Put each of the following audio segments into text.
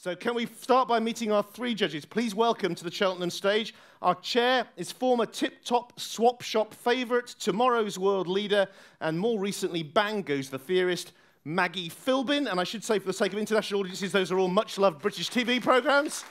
So can we start by meeting our three judges? Please welcome to the Cheltenham stage. Our chair is former tip-top swap shop favourite, tomorrow's world leader, and more recently, Bang Goes the Theorist, Maggie Philbin. And I should say, for the sake of international audiences, those are all much-loved British TV programmes.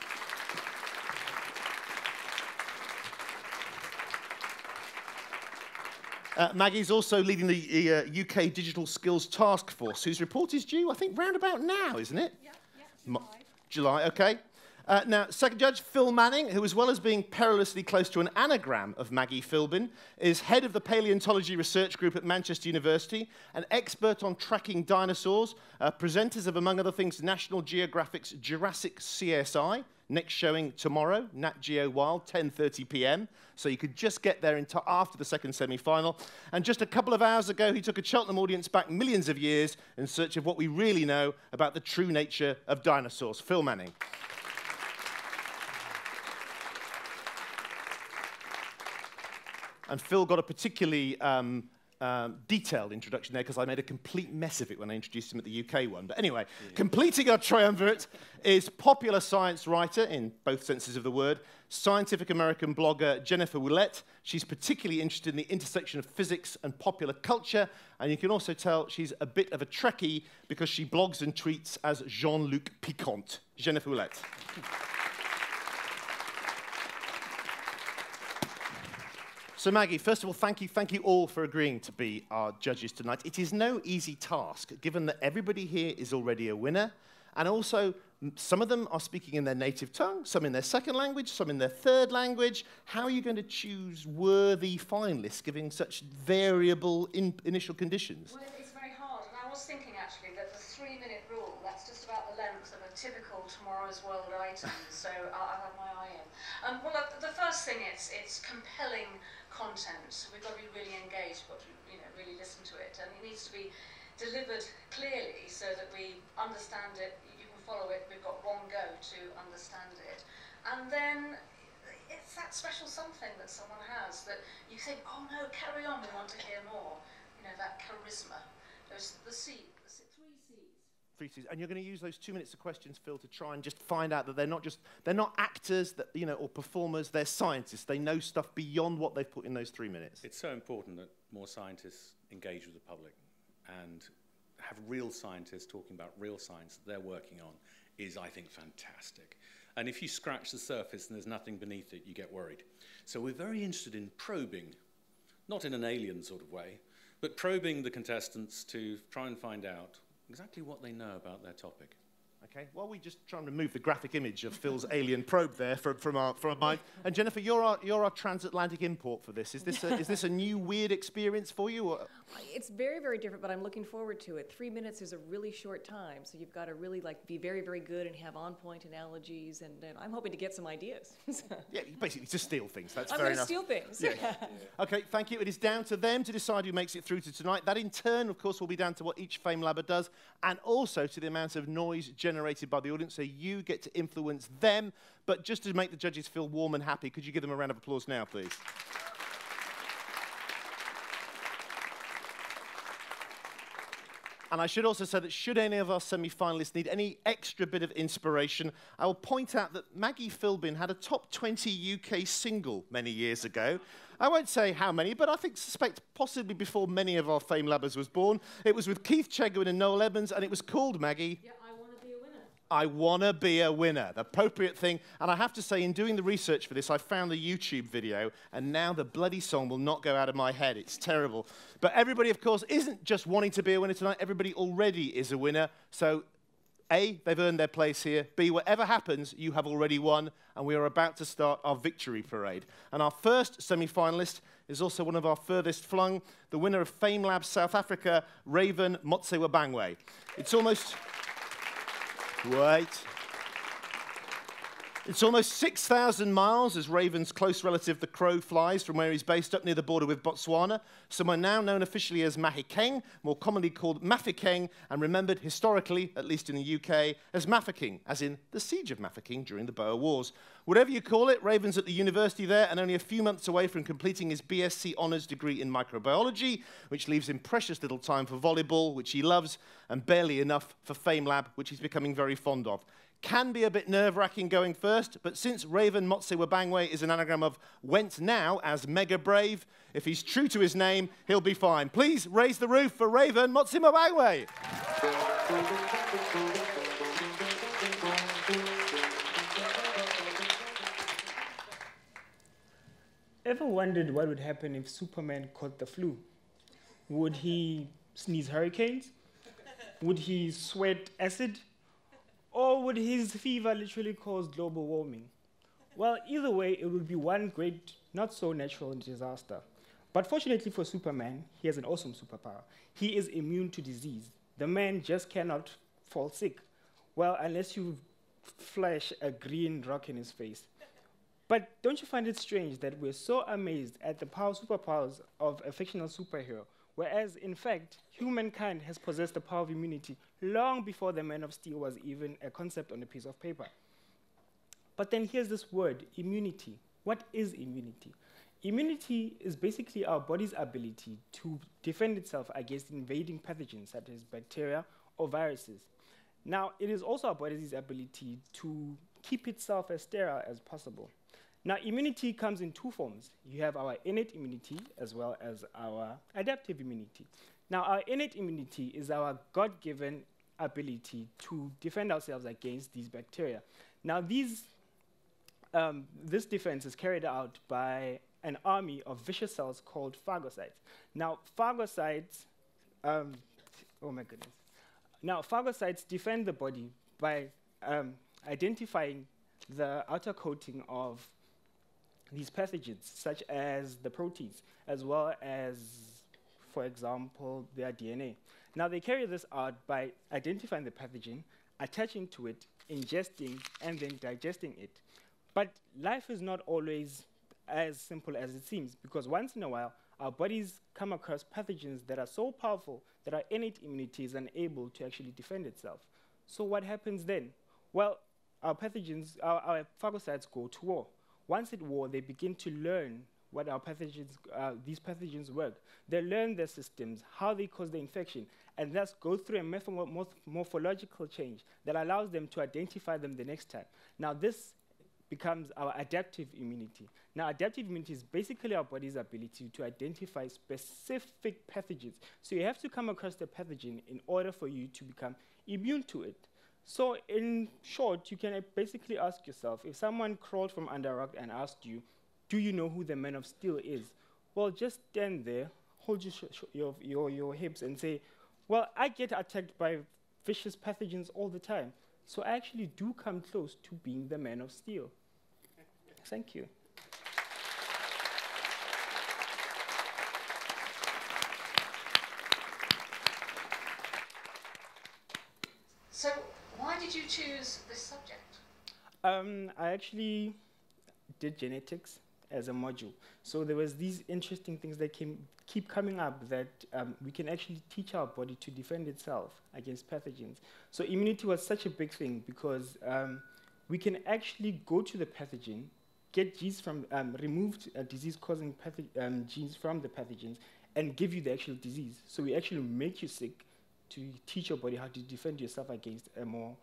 Maggie's also leading the UK Digital Skills Task Force, whose report is due, I think, round about now, isn't it? Yeah, July. July, OK. Now, second judge, Phil Manning, who, as well as being perilously close to an anagram of Maggie Philbin, is head of the Paleontology Research Group at Manchester University, an expert on tracking dinosaurs, presenters of, among other things, National Geographic's Jurassic CSI, next showing tomorrow, Nat Geo Wild, 10:30 p.m. So you could just get there after the second semi-final. And just a couple of hours ago, he took a Cheltenham audience back millions of years in search of what we really know about the true nature of dinosaurs. Phil Manning. And Phil got a particularly detailed introduction there because I made a complete mess of it when I introduced him at the UK one. But anyway, completing our triumvirate is popular science writer, in both senses of the word, Scientific American blogger Jennifer Willett. She's particularly interested in the intersection of physics and popular culture, and you can also tell she's a bit of a Trekkie because she blogs and tweets as Jean-Luc Piquant. Jennifer Willett. So Maggie, first of all, thank you all for agreeing to be our judges tonight. It is no easy task, given that everybody here is already a winner, and also some of them are speaking in their native tongue, some in their second language, some in their third language. How are you going to choose worthy finalists, given such variable initial conditions? Well, it's very hard, and I was thinking actually that the 3-minute rule, that's just about the length of a typical Tomorrow's World item, so I'll have my eye in. Well, the first thing, it's compelling content. We've got to be really engaged, we've got to really listen to it, and it needs to be delivered clearly so that we understand it, you can follow it, we've got one go to understand it. And then it's that special something that someone has that you think, oh no, carry on, we want to hear more. You know, that charisma. There's the three C's. 3 C's. And you're going to use those 2 minutes of questions, Phil, to try and just find out that they're not actors that, or performers, they're scientists. They know stuff beyond what they've put in those 3 minutes. It's so important that more scientists engage with the public and have real scientists talking about real science that they're working on is, I think, fantastic. And if you scratch the surface and there's nothing beneath it, you get worried. So we're very interested in probing, not in an alien sort of way, but probing the contestants to try and find out exactly what they know about their topic. Okay, well, we just try and remove the graphic image of Phil's alien probe there from our mind. And Jennifer, you're our transatlantic import for this. Is this a new weird experience for you? Or? It's very, very different, but I'm looking forward to it. 3 minutes is a really short time, so you've got to really be very, very good and have on-point analogies, and I'm hoping to get some ideas. Yeah, basically to steal things. That's I'm fair going enough. to steal things. Yeah. Okay, thank you. It is down to them to decide who makes it through to tonight. That, in turn, of course, will be down to what each FameLabber does, and also to the amount of noise generated by the audience, so you get to influence them. But just to make the judges feel warm and happy, could you give them a round of applause now, please? And I should also say that should any of our semi-finalists need any extra bit of inspiration, I will point out that Maggie Philbin had a top 20 UK single many years ago. I won't say how many, but I suspect possibly before many of our FameLabbers was born. It was with Keith Chegwin and Noel Evans, and it was called, Maggie? Yeah, I Want to Be a Winner. I wanna be a winner, the appropriate thing. And I have to say, in doing the research for this, I found the YouTube video, and now the bloody song will not go out of my head. It's terrible. But everybody, of course, isn't just wanting to be a winner tonight. Everybody already is a winner. So, A, they've earned their place here. B, whatever happens, you have already won, and we are about to start our victory parade. And our first semi-finalist is also one of our furthest flung, the winner of FameLab South Africa, Raven Motsewabangwe. It's almost... Wait. It's almost 6,000 miles as Raven's close relative, the crow, flies from where he's based up near the border with Botswana, somewhere now known officially as Mahikeng, more commonly called Mafeking, and remembered historically, at least in the UK, as Mafeking, as in the Siege of Mafeking during the Boer Wars. Whatever you call it, Raven's at the university there and only a few months away from completing his BSc honours degree in microbiology, which leaves him precious little time for volleyball, which he loves, and barely enough for FameLab, which he's becoming very fond of. can be a bit nerve-wracking going first, but since Raven Motsiwabangwe is an anagram of went now as mega brave, if he's true to his name, he'll be fine. Please raise the roof for Raven Motsiwabangwe. Ever wondered what would happen if Superman caught the flu? Would he sneeze hurricanes? Would he sweat acid? Or would his fever literally cause global warming? Well, either way, it would be one great, not so natural disaster. But fortunately for Superman, he has an awesome superpower. He is immune to disease. The man just cannot fall sick. Well, unless you flash a green rock in his face. But don't you find it strange that we're so amazed at the superpowers of a fictional superhero, whereas, in fact, humankind has possessed the power of immunity long before the Man of Steel was even a concept on a piece of paper. But then here's this word, immunity. What is immunity? Immunity is basically our body's ability to defend itself against invading pathogens such as bacteria or viruses. Now, it is also our body's ability to keep itself as sterile as possible. Now, immunity comes in two forms. You have our innate immunity as well as our adaptive immunity. Now, our innate immunity is our God-given ability to defend ourselves against these bacteria. Now, this defense is carried out by an army of vicious cells called phagocytes. Now, phagocytes, oh my goodness. Now, phagocytes defend the body by identifying the outer coating of these pathogens, such as the proteins, as well as, for example, their DNA. Now, they carry this out by identifying the pathogen, attaching to it, ingesting, and then digesting it. But life is not always as simple as it seems, because once in a while, our bodies come across pathogens that are so powerful that our innate immunity is unable to actually defend itself. So what happens then? Well, our pathogens, our phagocytes go to war. Once at war, they begin to learn what our pathogens, these pathogens work. They learn their systems, how they cause the infection, and thus go through a morphological change that allows them to identify them the next time. Now, this becomes our adaptive immunity. Now, adaptive immunity is basically our body's ability to identify specific pathogens. So you have to come across the pathogen in order for you to become immune to it. So in short, you can basically ask yourself, if someone crawled from under a rock and asked you, do you know who the Man of Steel is? Well, just stand there, hold your hips and say, well, I get attacked by vicious pathogens all the time. So I actually do come close to being the Man of Steel. Thank you. So why did you choose this subject? I actually did genetics as a module. So there was these interesting things that keep coming up that we can actually teach our body to defend itself against pathogens. So immunity was such a big thing because we can actually go to the pathogen, get genes from, removed disease-causing genes from the pathogens, and give you the actual disease. So we actually make you sick to teach your body how to defend yourself against a more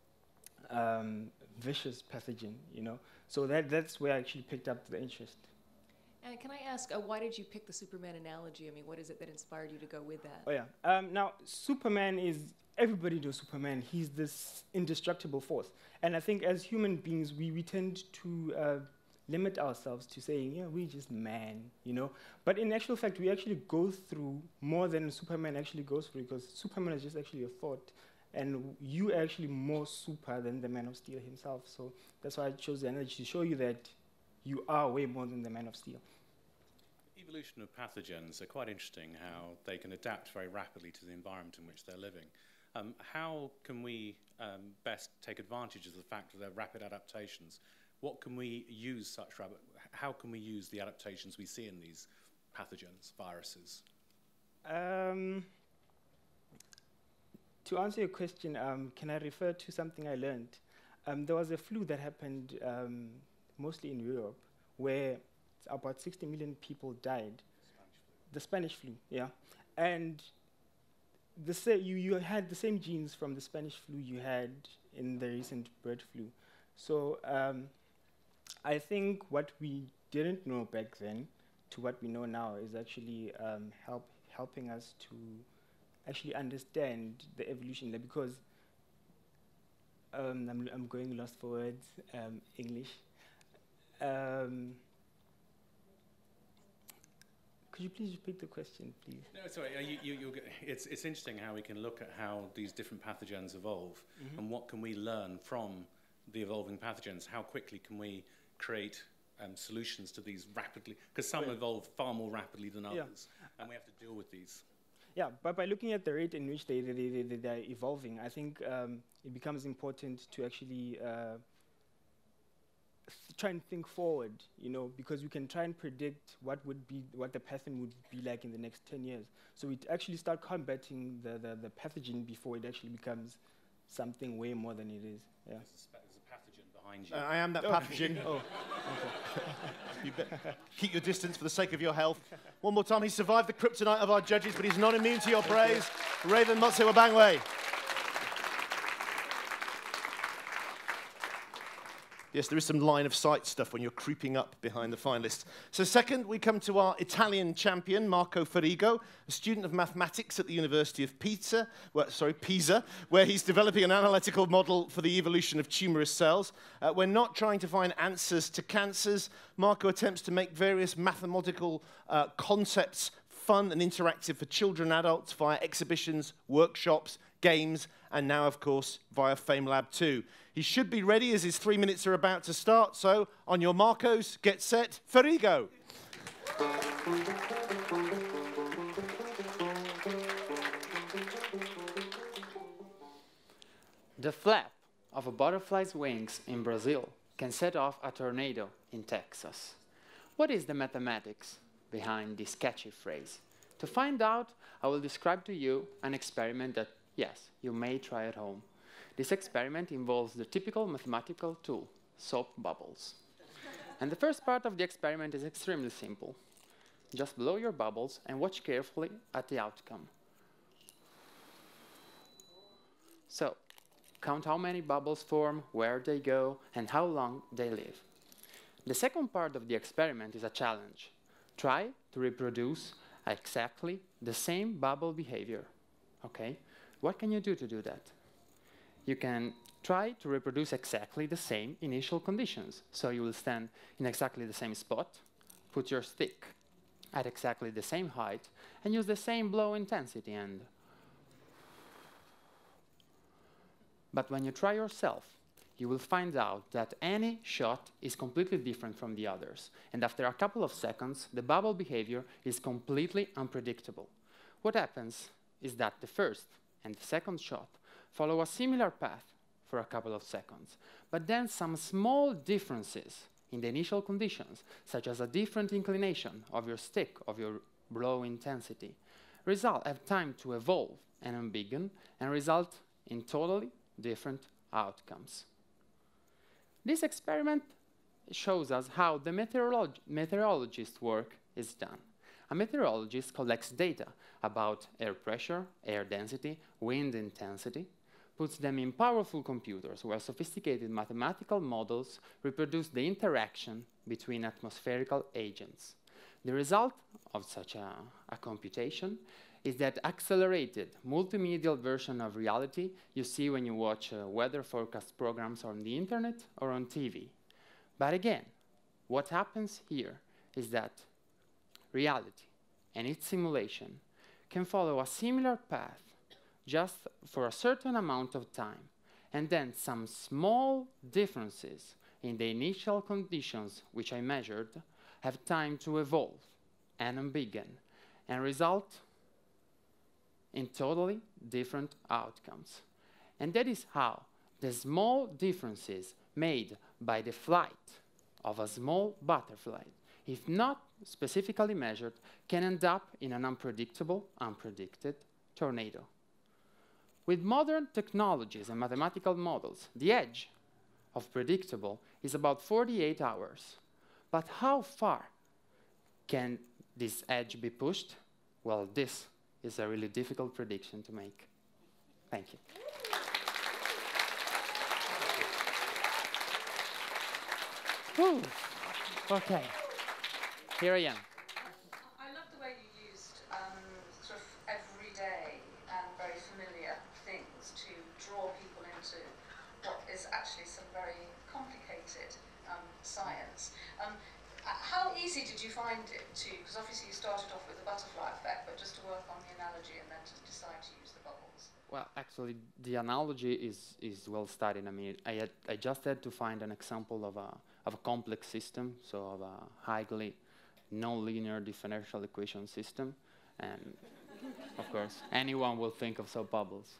vicious pathogen, you know. So that's where I actually picked up the interest. And can I ask, why did you pick the Superman analogy? I mean, what is it that inspired you to go with that? Oh, yeah. Now, Superman is, everybody knows Superman. He's this indestructible force. And I think as human beings, we tend to limit ourselves to saying, yeah, we're just man, you know. But in actual fact, we actually go through more than Superman actually goes through, because Superman is just actually a thought. And you are actually more super than the Man of Steel himself. So that's why I chose the analogy to show you that you are way more than the Man of Steel. Evolution of pathogens are quite interesting, how they can adapt very rapidly to the environment in which they're living. How can we best take advantage of the fact of their rapid adaptations? What can we use how can we use the adaptations we see in these pathogens, viruses? To answer your question, can I refer to something I learned? There was a flu that happened mostly in Europe, where about 60 million people died. The Spanish flu, yeah. And you had the same genes from the Spanish flu you had in the recent bird flu. So I think what we didn't know back then to what we know now is actually helping us to actually understand the evolution, because I'm going lost for words, English. Could you please repeat the question, please? No, sorry. It's interesting how we can look at how these different pathogens evolve, and what can we learn from the evolving pathogens. How quickly can we create solutions to these rapidly? Because some evolve far more rapidly than others, and we have to deal with these. Yeah, but by looking at the rate in which they're evolving, I think it becomes important to actually try and think forward, because we can try and predict what the pathogen would be like in the next 10 years. So we actually start combating the pathogen before it actually becomes something way more than it is. Yeah. There's a pathogen behind you. I am that pathogen. Oh, You keep your distance for the sake of your health. One more time, he survived the kryptonite of our judges, but he's not immune to your praise. Raven Motsewa-Bangwe. Yes, there is some line of sight stuff when you're creeping up behind the finalists. So second, we come to our Italian champion, Marco Ferigo, a student of mathematics at the University of Pisa, where he's developing an analytical model for the evolution of tumorous cells. We're not trying to find answers to cancers. Marco attempts to make various mathematical concepts fun and interactive for children and adults via exhibitions, workshops, games, and now, of course, via FameLab 2. He should be ready as his 3 minutes are about to start. So, on your Marcos, get set, Ferigo. The flap of a butterfly's wings in Brazil can set off a tornado in Texas. What is the mathematics behind this catchy phrase? To find out, I will describe to you an experiment that, yes, you may try at home. This experiment involves the typical mathematical tool, soap bubbles. And the first part of the experiment is extremely simple. Just blow your bubbles and watch carefully at the outcome. So, count how many bubbles form, where they go, and how long they live. The second part of the experiment is a challenge. Try to reproduce exactly the same bubble behavior. Okay? What can you do to do that? You can try to reproduce exactly the same initial conditions. So you will stand in exactly the same spot, put your stick at exactly the same height, and use the same blow intensity. But when you try yourself, you will find out that any shot is completely different from the others. And after a couple of seconds, the bubble behavior is completely unpredictable. What happens is that the first and the second shot follow a similar path for a couple of seconds, but then some small differences in the initial conditions, such as a different inclination of your stick, of your blow intensity, have time to evolve and unbiggen and result in totally different outcomes. This experiment shows us how the meteorologist's work is done. A meteorologist collects data about air pressure, air density, wind intensity, puts them in powerful computers where sophisticated mathematical models reproduce the interaction between atmospherical agents. The result of such a computation is that accelerated multimedial version of reality you see when you watch weather forecast programs on the internet or on TV. But again, what happens here is that reality and its simulation can follow a similar path just for a certain amount of time, and then some small differences in the initial conditions which I measured have time to evolve and unbiggen and result in totally different outcomes. And that is how the small differences made by the flight of a small butterfly, if not specifically measured, can end up in an unpredictable, unpredicted tornado. With modern technologies and mathematical models, the edge of predictable is about 48 hours. But how far can this edge be pushed? Well, this is a really difficult prediction to make. Thank you. Whew. Okay, here I am. I love the way you used sort of everyday and very familiar things to draw people into what is actually some very complicated science. How easy did you find it to, because obviously you started off with the butterfly effect, but just to work on the analogy and then to decide to use the bubbles? Well, actually, the analogy is well studied. I mean, I just had to find an example of a complex system, so of a highly non-linear differential equation system, and of course, anyone will think of soap bubbles.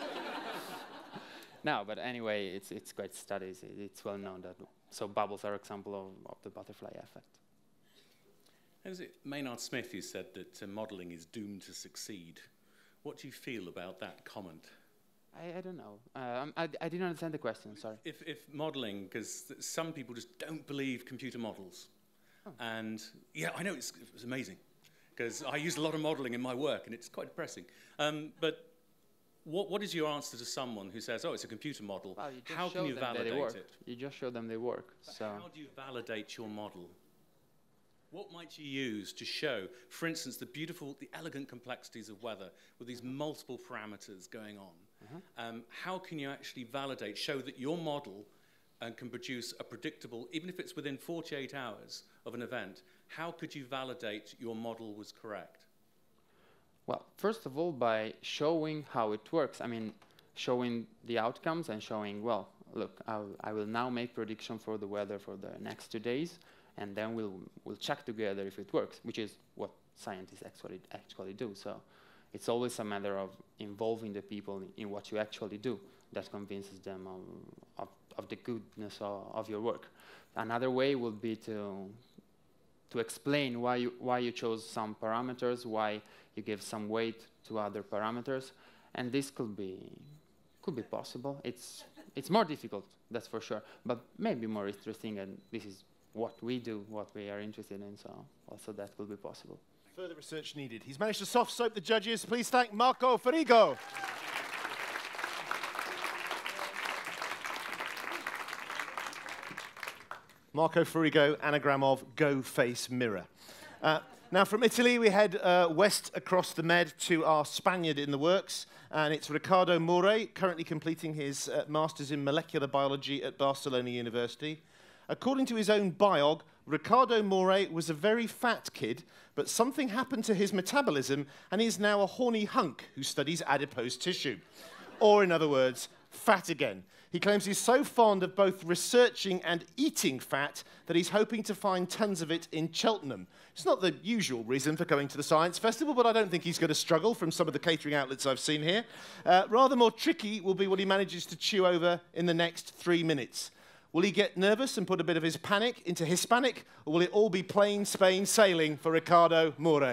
No, but anyway, it's quite studied. It's well known that soap bubbles are example of the butterfly effect. Was it Maynard Smith who said that modelling is doomed to succeed? What do you feel about that comment? I don't know. I didn't understand the question, sorry. If modelling, because some people just don't believe computer models. Oh. And yeah, I know it's amazing, because I use a lot of modelling in my work, and it's quite depressing. But what is your answer to someone who says, oh, it's a computer model? Well, how can you validate it? You just show them they work. So how do you validate your model? What might you use to show, for instance, the elegant complexities of weather with these multiple parameters going on? How can you actually validate, show that your model can produce a predictable, even if it's within 48 hours of an event, how could you validate your model was correct? Well, first of all, by showing how it works. I mean, showing the outcomes and showing, well, look, I will now make prediction for the weather for the next 2 days, and then we'll check together if it works, which is what scientists actually do. So it's always a matter of involving the people in what you actually do that convinces them of the goodness of your work. Another way would be to explain why you chose some parameters, why you give some weight to other parameters, and this could be possible. It's more difficult, that's for sure, but maybe more interesting, and this is what we do, what we are interested in, so also that will be possible. Further research needed. He's managed to soft soap the judges. Please thank Marco Ferigo. Marco Ferigo, anagram of Go Face Mirror. Now from Italy we head west across the Med to our Spaniard in the works, and it's Ricardo More, currently completing his Masters in Molecular Biology at Barcelona University. According to his own biog, Ricardo More was a very fat kid, but something happened to his metabolism and he is now a horny hunk who studies adipose tissue. Or in other words, fat again. He claims he's so fond of both researching and eating fat that he's hoping to find tons of it in Cheltenham. It's not the usual reason for going to the Science Festival, but I don't think he's going to struggle from some of the catering outlets I've seen here. Rather more tricky will be what he manages to chew over in the next 3 minutes. Will he get nervous and put a bit of his panic into Hispanic, or will it all be plain Spain sailing for Ricardo More?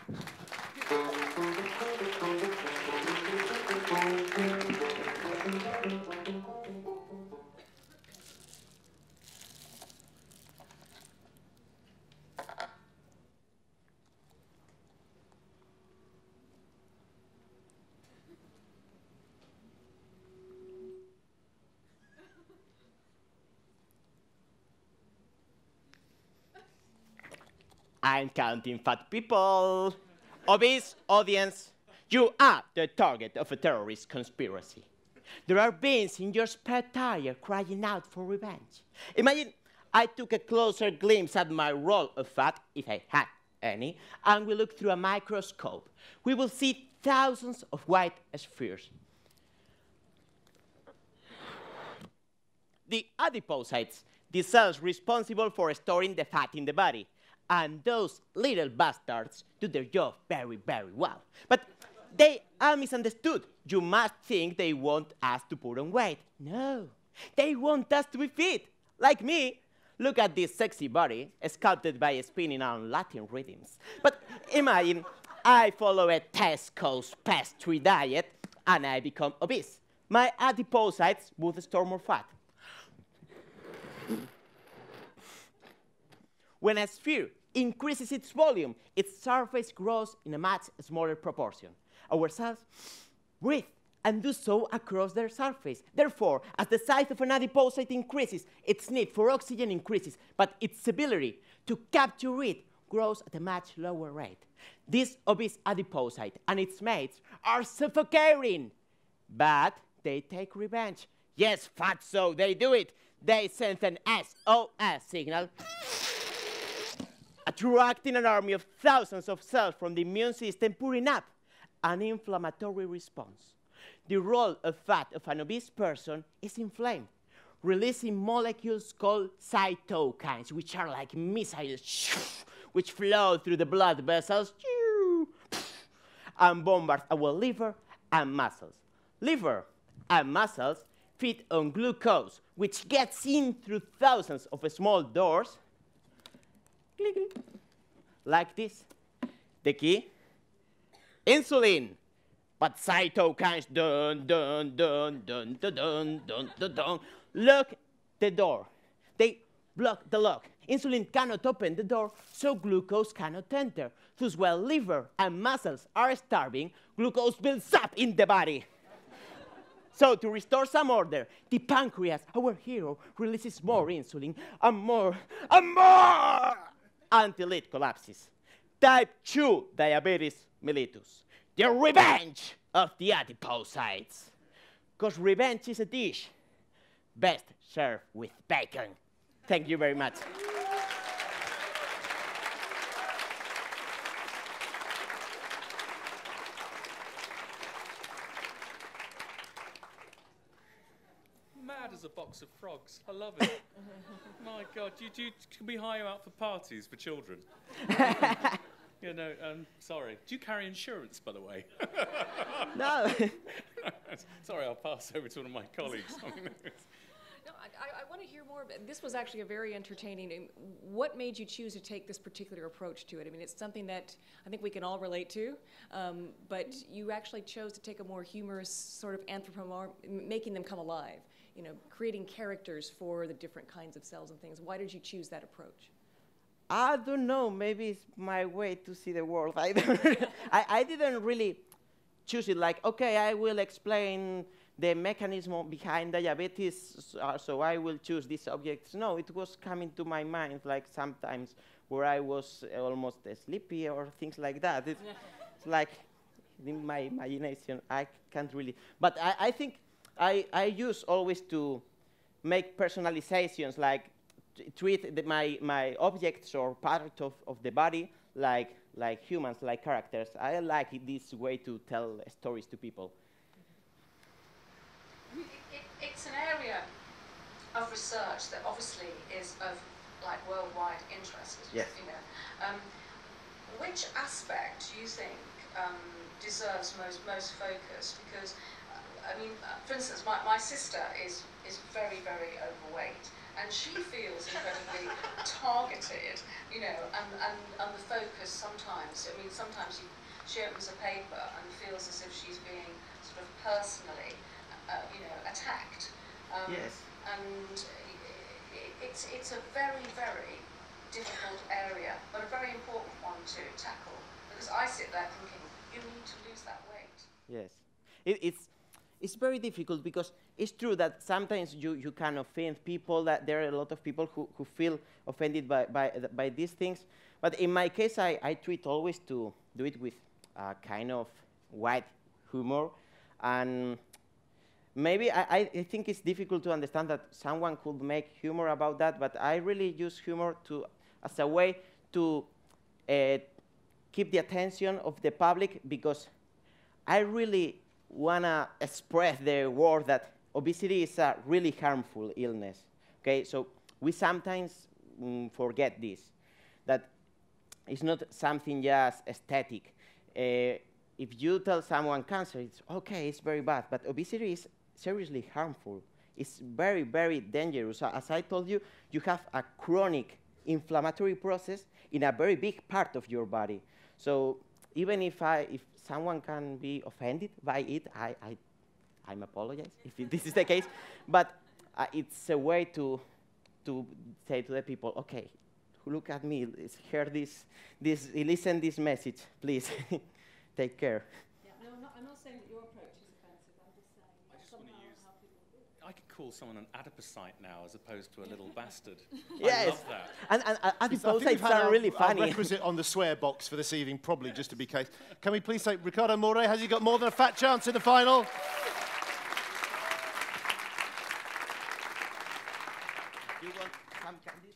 I'm counting fat people. Obese audience, you are the target of a terrorist conspiracy. There are beings in your spare tire crying out for revenge. Imagine I took a closer glimpse at my roll of fat, if I had any, and we look through a microscope. We will see thousands of white spheres. The adipocytes, the cells responsible for storing the fat in the body. And those little bastards do their job very, very well. But they are misunderstood. You must think they want us to put on weight. No, they want us to be fit. Like me. Look at this sexy body, sculpted by spinning on Latin rhythms. But imagine I follow a Tesco's pastry diet and I become obese. My adipocytes would store more fat. When a sphere increases its volume, its surface grows in a much smaller proportion. Our cells breathe and do so across their surface. Therefore, as the size of an adipocyte increases, its need for oxygen increases, but its ability to capture it grows at a much lower rate. This obese adipocyte and its mates are suffocating, but they take revenge. Yes, fatso, they do it. They send an SOS signal, attracting an army of thousands of cells from the immune system, pouring up an inflammatory response. The role of fat of an obese person is inflamed, releasing molecules called cytokines, which are like missiles, which flow through the blood vessels and bombard our liver and muscles. Liver and muscles feed on glucose, which gets in through thousands of small doors, like this. The key? Insulin. But cytokines, dun, dun, dun, dun, dun, dun, dun, dun, dun, lock the door. They block the lock. Insulin cannot open the door, so glucose cannot enter. Thus, while liver and muscles are starving, glucose builds up in the body. So, to restore some order, the pancreas, our hero, releases more insulin and more until it collapses. Type 2 diabetes mellitus. The revenge of the adipocytes. Because revenge is a dish best served with bacon. Thank you very much. Mad as a box of frogs. I love it. My God, can we hire you out for parties for children? You know, sorry. Do you carry insurance, by the way? No. Sorry, I'll pass over to one of my colleagues. No, I want to hear more. This was actually a very entertaining. What made you choose to take this particular approach to it? I mean, it's something that I think we can all relate to, but you actually chose to take a more humorous sort of making them come alive, you know, creating characters for the different kinds of cells and things. Why did you choose that approach? I don't know. Maybe it's my way to see the world. I didn't really choose it like, okay, I will explain the mechanism behind diabetes, so I will choose these objects. No, it was coming to my mind like sometimes where I was almost sleepy or things like that. It's like in my imagination, I can't really. But I think I use always to make personalizations, like treat my objects or part of the body like humans, like characters. I like this way to tell stories to people. It's an area of research that obviously is of like worldwide interest. Yes. You know, which aspect do you think deserves most focus? Because I mean, for instance, my sister is very overweight, and she feels incredibly targeted. You know, and the focus sometimes. I mean, sometimes she opens a paper and feels as if she's being sort of personally. You know, attacked. Yes. And it's a very difficult area, but a very important one to tackle. Because I sit there thinking, you need to lose that weight. Yes. It's very difficult because it's true that sometimes you can offend people, that there are a lot of people who feel offended by these things. But in my case, I treat always to do it with a kind of white humor. And maybe I think it's difficult to understand that someone could make humor about that, but I really use humor as a way to keep the attention of the public, because I really want to express the word that obesity is a really harmful illness. Okay, so we sometimes forget this, that it's not something just aesthetic. If you tell someone cancer, it's okay, it's very bad, but obesity is seriously harmful. It's very dangerous. As I told you, you have a chronic inflammatory process in a very big part of your body. So even if someone can be offended by it, I'm apologize if this is the case, but it's a way to say to the people, okay, who look at me, hear listen this message, please take care. Yeah, no, I'm not saying that your approach is offensive. I'm just saying I just want to use. I could call someone an adipocyte now as opposed to a little bastard. Yes. I love that. And I think we've adipocytes had are really our funny. requisite on the swear box for this evening, probably just to be case. Can we please say, Ricardo More, has he got more than a fat chance in the final? You want some candy?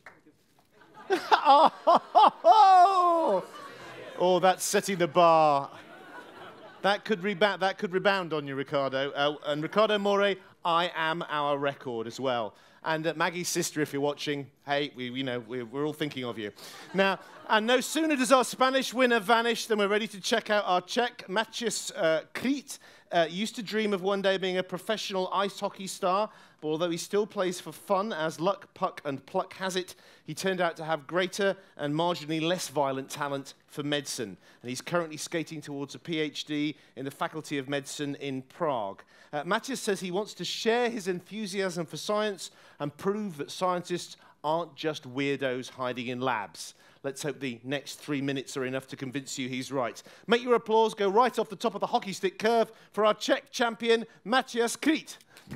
Oh, that's setting the bar. That could rebound on you, Ricardo. And Ricardo More, I am our record as well. And Maggie's sister, if you're watching, hey, we're all thinking of you. Now, and no sooner does our Spanish winner vanish than we're ready to check out our Czech. Matthias Krit used to dream of one day being a professional ice hockey star, but although he still plays for fun, as luck, puck, and pluck has it, he turned out to have greater and marginally less violent talent for medicine. And he's currently skating towards a PhD in the Faculty of Medicine in Prague. Matthias says he wants to share his enthusiasm for science and prove that scientists aren't just weirdos hiding in labs. Let's hope the next 3 minutes are enough to convince you he's right. Make your applause go right off the top of the hockey stick curve for our Czech champion, Matthias Krit.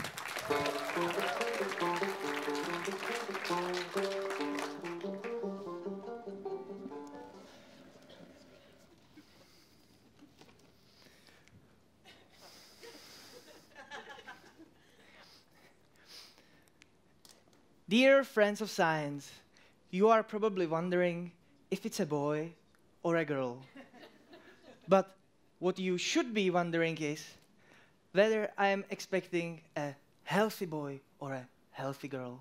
Dear friends of science, you are probably wondering if it's a boy or a girl. But what you should be wondering is whether I am expecting a healthy boy or a healthy girl.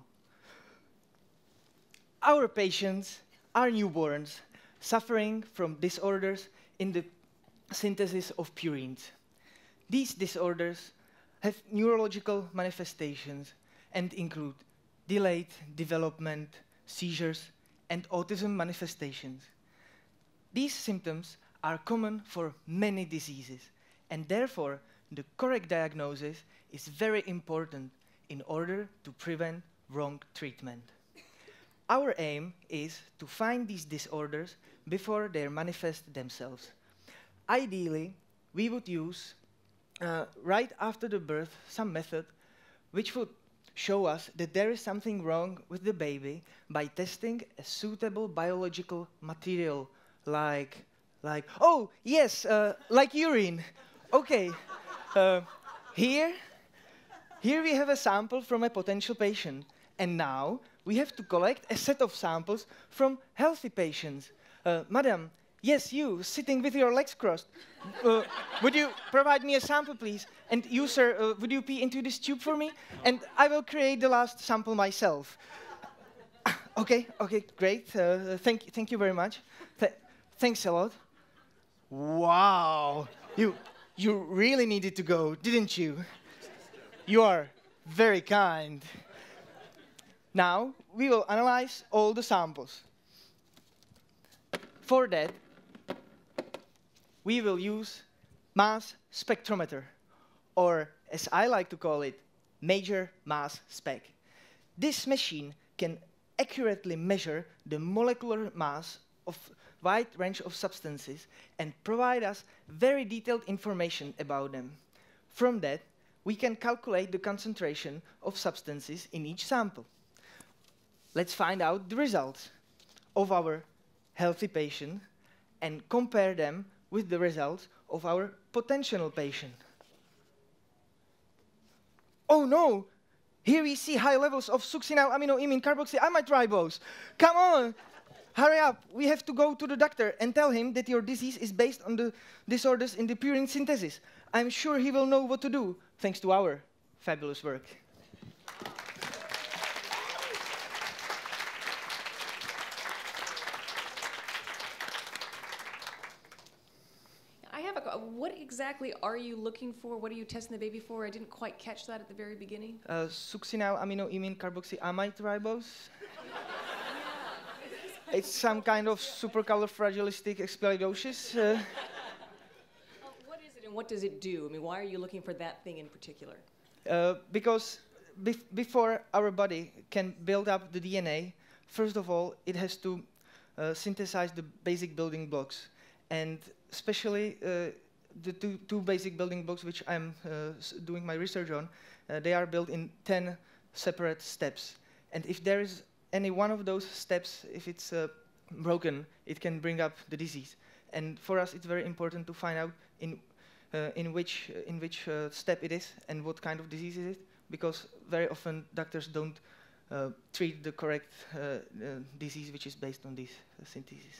Our patients are newborns suffering from disorders in the synthesis of purines. These disorders have neurological manifestations and include delayed development, seizures, and autism manifestations. These symptoms are common for many diseases, and therefore the correct diagnosis is very important in order to prevent wrong treatment. Our aim is to find these disorders before they manifest themselves. Ideally, we would use, right after the birth, some method which would show us that there is something wrong with the baby by testing a suitable biological material like oh, yes, like urine. Okay, here we have a sample from a potential patient, and now we have to collect a set of samples from healthy patients. Madam, yes, you, sitting with your legs crossed. Would you provide me a sample, please? And you, sir, would you pee into this tube for me? And I will create the last sample myself. Okay, great. Thank you very much. Thanks a lot. Wow, you really needed to go, didn't you? You are very kind. Now, we will analyze all the samples. For that, we will use mass spectrometer, or as I like to call it, major mass spec. This machine can accurately measure the molecular mass of a wide range of substances and provide us very detailed information about them. From that, we can calculate the concentration of substances in each sample. Let's find out the results of our healthy patient and compare them with the results of our potential patient. Oh no! Here we see high levels of succinylaminoimine carboxyamide ribose. Come on! Hurry up! We have to go to the doctor and tell him that your disease is based on the disorders in the purine synthesis. I'm sure he will know what to do, thanks to our fabulous work. What exactly are you looking for? What are you testing the baby for? I didn't quite catch that at the very beginning. Succinylaminoimine carboxyamide ribose. It's some kind of supercalifragilisticexpialidocious. What is it and what does it do? I mean, why are you looking for that thing in particular? Because before our body can build up the DNA, first of all, it has to synthesize the basic building blocks. And especially the two basic building blocks which I'm doing my research on, they are built in 10 separate steps. And if there is any one of those steps, if it's broken, it can bring up the disease. And for us, it's very important to find out in which step it is and what kind of disease it is, because very often doctors don't treat the correct disease which is based on these syntheses.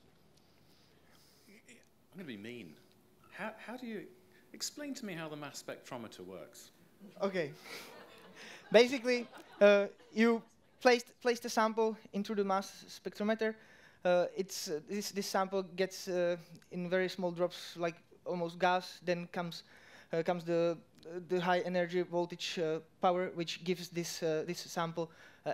I'm going to be mean. How do you explain to me how the mass spectrometer works? Okay. Basically, you place the sample into the mass spectrometer. This sample gets in very small drops, like almost gas. Then comes the high energy voltage power, which gives this sample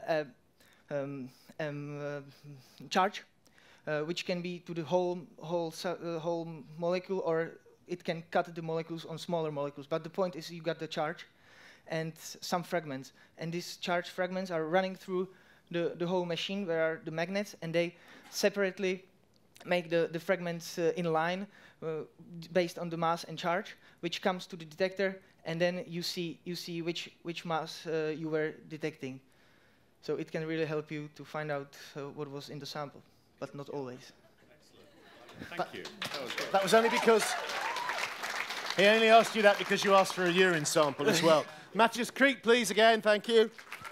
charge, which can be to the whole molecule, or it can cut the molecules on smaller molecules. But the point is, you got the charge and some fragments, and these charge fragments are running through the whole machine, where are the magnets, and they separately make the fragments in line based on the mass and charge, which comes to the detector, and then you see which mass you were detecting. So it can really help you to find out what was in the sample, but not always. Excellent. Thank you. That was only because he only asked you that because you asked for a urine sample as well. Matthias Kriek, please, again, thank you.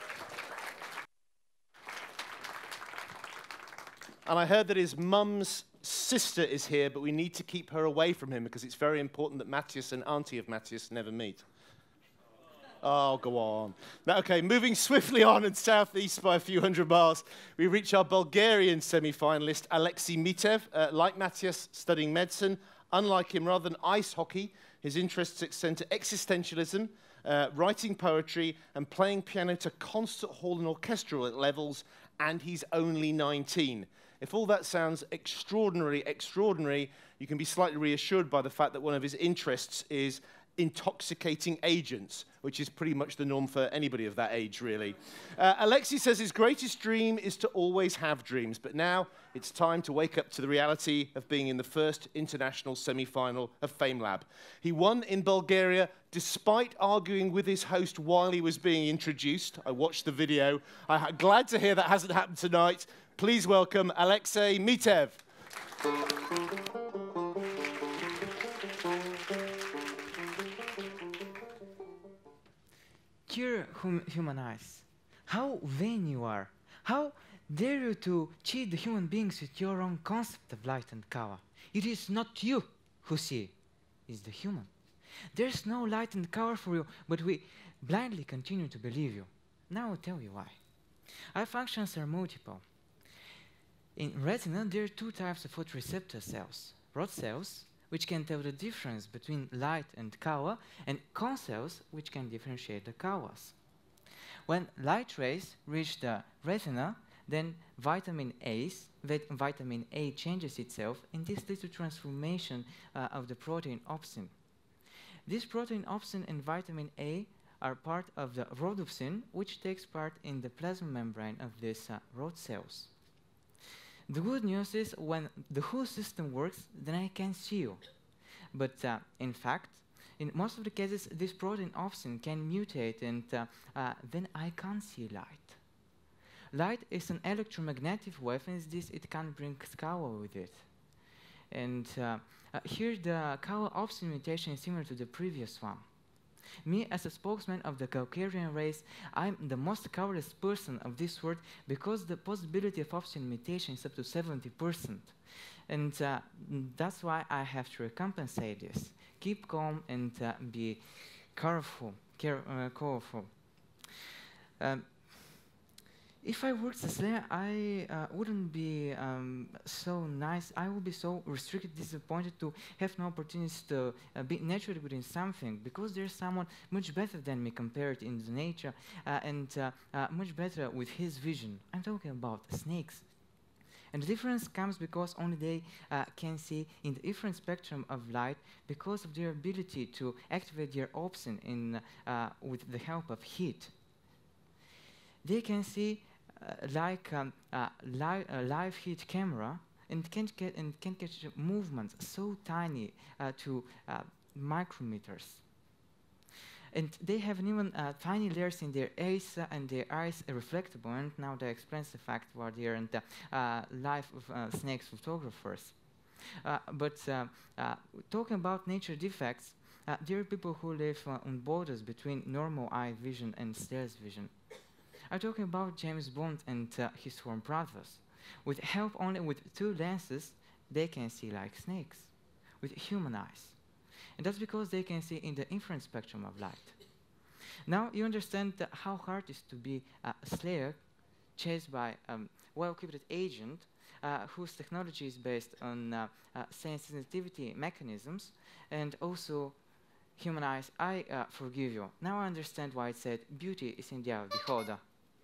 And I heard that his mum's sister is here, but we need to keep her away from him because it's very important that Matthias and Auntie of Matthias never meet. Oh, go on. Now, okay, moving swiftly on and southeast by a few hundred miles, we reach our Bulgarian semi-finalist, Alexei Mitev. Like Matthias, studying medicine. Unlike him, rather than ice hockey, his interests extend to existentialism, writing poetry, and playing piano to concert hall and orchestral levels, and he's only 19. If all that sounds extraordinary, you can be slightly reassured by the fact that one of his interests is intoxicating agents, which is pretty much the norm for anybody of that age, really. Alexei says his greatest dream is to always have dreams, but now it's time to wake up to the reality of being in the first international semi-final of FameLab. He won in Bulgaria despite arguing with his host while he was being introduced. I watched the video. I'm glad to hear that hasn't happened tonight. Please welcome Alexei Mitev. Dear human eyes, how vain you are! How dare you to cheat the human beings with your own concept of light and color? It is not you who see, it's the human. There's no light and color for you, but we blindly continue to believe you. Now I'll tell you why. Eye functions are multiple. In retina, there are two types of photoreceptor cells: rod cells, which can tell the difference between light and color, and cone cells, which can differentiate the colors. When light rays reach the retina, then vitamin A changes itself, and this leads to transformation of the protein opsin. This protein opsin and vitamin A are part of the rhodopsin, which takes part in the plasma membrane of these rod cells. The good news is, when the whole system works, then I can see you. But in fact, in most of the cases, this protein opsin can mutate, and then I can't see light. Light is an electromagnetic wave, and it can bring color with it. And here the color opsin mutation is similar to the previous one. Me, as a spokesman of the Caucasian race, I'm the most colorless person of this world, because the possibility of opsin mutation is up to 70%. And that's why I have to recompensate this. Keep calm and be careful. If I worked as Slayer, I wouldn't be so nice. I would be so restricted, disappointed to have no opportunities to be naturally good in something, because there's someone much better than me compared in the nature, and much better with his vision. I'm talking about snakes. And the difference comes because only they can see in the different spectrum of light, because of their ability to activate their opsin with the help of heat. They can see a live heat camera, and can catch movements so tiny to micrometers. And they have even tiny layers in their eyes, and their eyes are reflectable. And now they explain the fact why they are in the life of snake photographers. But talking about nature defects, there are people who live on borders between normal eye vision and stealth vision. I'm talking about James Bond and his sworn brothers. With help only with 2 lenses, they can see like snakes, with human eyes. And that's because they can see in the infrared spectrum of light. Now you understand how hard it is to be a slayer chased by a well-equipped agent whose technology is based on sensitivity mechanisms and also human eyes. I forgive you. Now I understand why it said beauty is in the eye of the beholder.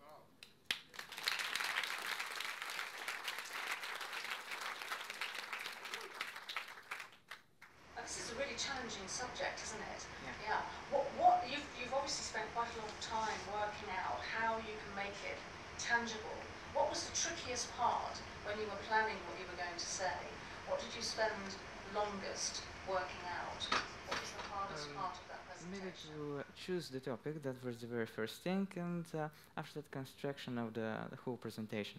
This is a really challenging subject, isn't it? Yeah. You've obviously spent quite a lot of time working out how you can make it tangible. What was the trickiest part when you were planning what you were going to say? What did you spend longest working out? What was the hardest part of that presentation? Maybe to choose the topic, that was the very first thing, and after that construction of the whole presentation.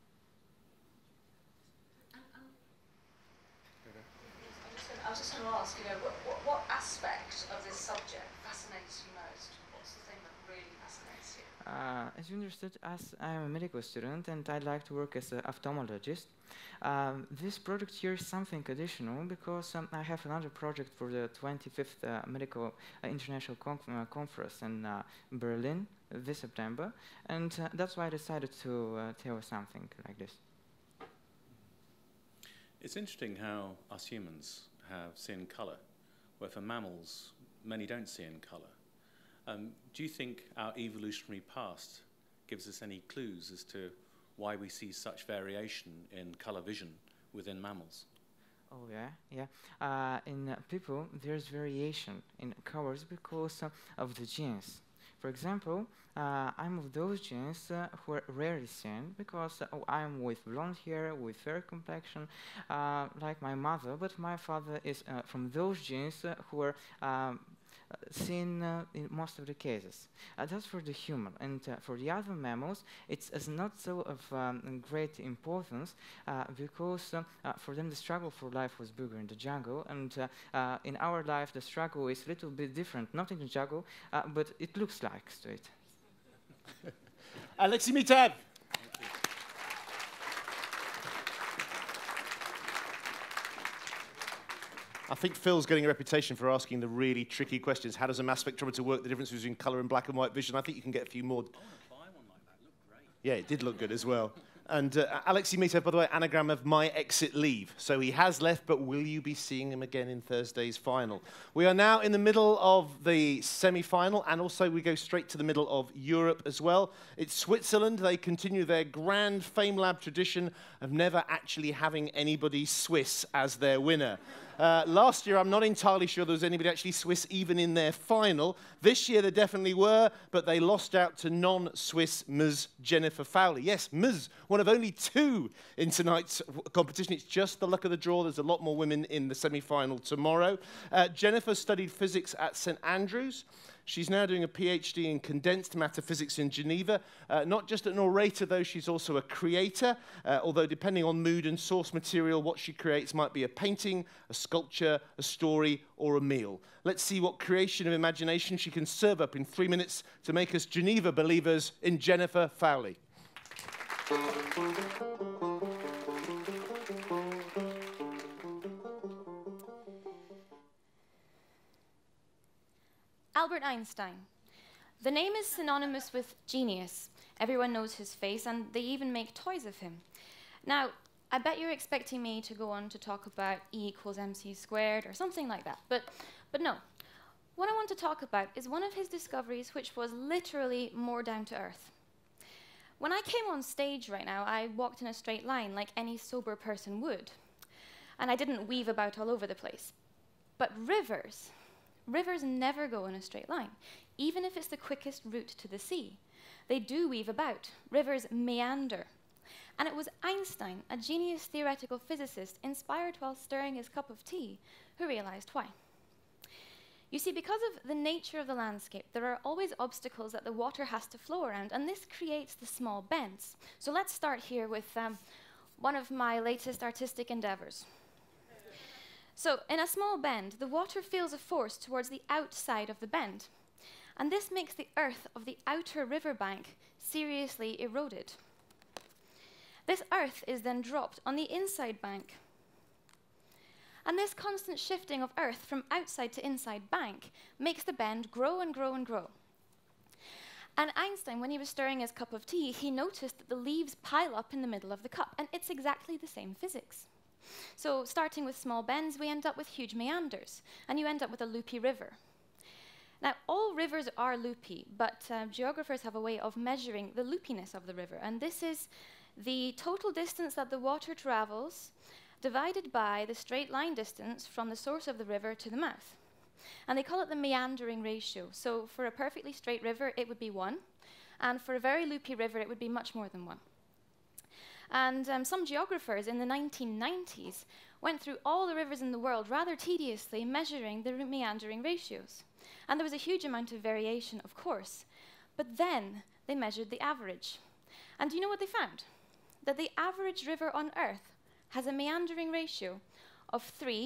I was just going to ask, what aspect of this subject fascinates you most? What's the thing that really fascinates you? As you understood, as I am a medical student and I like to work as an ophthalmologist, this project here is something additional because I have another project for the 25th Medical International Conference in Berlin this September, and that's why I decided to tell you something like this. It's interesting how us humans have seen colour, where for mammals, many don't see in colour. Do you think our evolutionary past gives us any clues as to why we see such variation in colour vision within mammals? Oh yeah. In people, there's variation in colors because of the genes. For example, I'm of those genes who are rarely seen because I'm with blonde hair, with fair complexion, like my mother, but my father is from those genes who are seen in most of the cases. That's for the human. And for the other mammals, it's not so of great importance because for them the struggle for life was bigger in the jungle, and in our life the struggle is a little bit different, not in the jungle, but it looks like straight. Alexei Mitev. I think Phil's getting a reputation for asking the really tricky questions. How does a mass spectrometer work? The difference between colour and black and white vision. I think you can get a few more. I want to buy one like that. It looked great. Yeah, it did look good as well. And Alexei Mitev, by the way, anagram of my exit leave. So he has left, but will you be seeing him again in Thursday's final? We are now in the middle of the semi-final, and also we go straight to the middle of Europe as well. It's Switzerland. They continue their grand FameLab tradition of never actually having anybody Swiss as their winner. Last year, I'm not entirely sure there was anybody actually Swiss even in their final. This year, there definitely were, but they lost out to non-Swiss Ms. Jennifer Fowley. Yes, Ms., one of only 2 in tonight's competition. It's just the luck of the draw. There's a lot more women in the semi-final tomorrow. Jennifer studied physics at St. Andrews. She's now doing a PhD in condensed matter physics in Geneva. Not just an orator, though, she's also a creator, although depending on mood and source material, what she creates might be a painting, a sculpture, a story, or a meal. Let's see what creation of imagination she can serve up in 3 minutes to make us Geneva believers in Jennifer Fowley. Albert Einstein. The name is synonymous with genius. Everyone knows his face, and they even make toys of him. Now, I bet you're expecting me to go on to talk about E = mc squared or something like that, but no. What I want to talk about is one of his discoveries which was literally more down to earth. When I came on stage right now, I walked in a straight line like any sober person would. And I didn't weave about all over the place. But rivers rivers never go in a straight line, even if it's the quickest route to the sea. They do weave about. Rivers meander. And it was Einstein, a genius theoretical physicist, inspired while stirring his cup of tea, who realized why. You see, because of the nature of the landscape, there are always obstacles that the water has to flow around, and this creates the small bends. So let's start here with one of my latest artistic endeavors. So in a small bend, the water feels a force towards the outside of the bend, and this makes the earth of the outer riverbank seriously eroded. This earth is then dropped on the inside bank. And this constant shifting of earth from outside to inside bank makes the bend grow and grow and grow. And Einstein, when he was stirring his cup of tea, he noticed that the leaves pile up in the middle of the cup, and it's exactly the same physics. So starting with small bends, we end up with huge meanders, and you end up with a loopy river. Now, all rivers are loopy, but geographers have a way of measuring the loopiness of the river, and this is the total distance that the water travels divided by the straight line distance from the source of the river to the mouth. And they call it the meandering ratio. So for a perfectly straight river, it would be 1. And for a very loopy river, it would be much more than 1. And some geographers in the 1990s went through all the rivers in the world rather tediously, measuring the meandering ratios. And there was a huge amount of variation, of course. But then they measured the average. And do you know what they found? That the average river on Earth has a meandering ratio of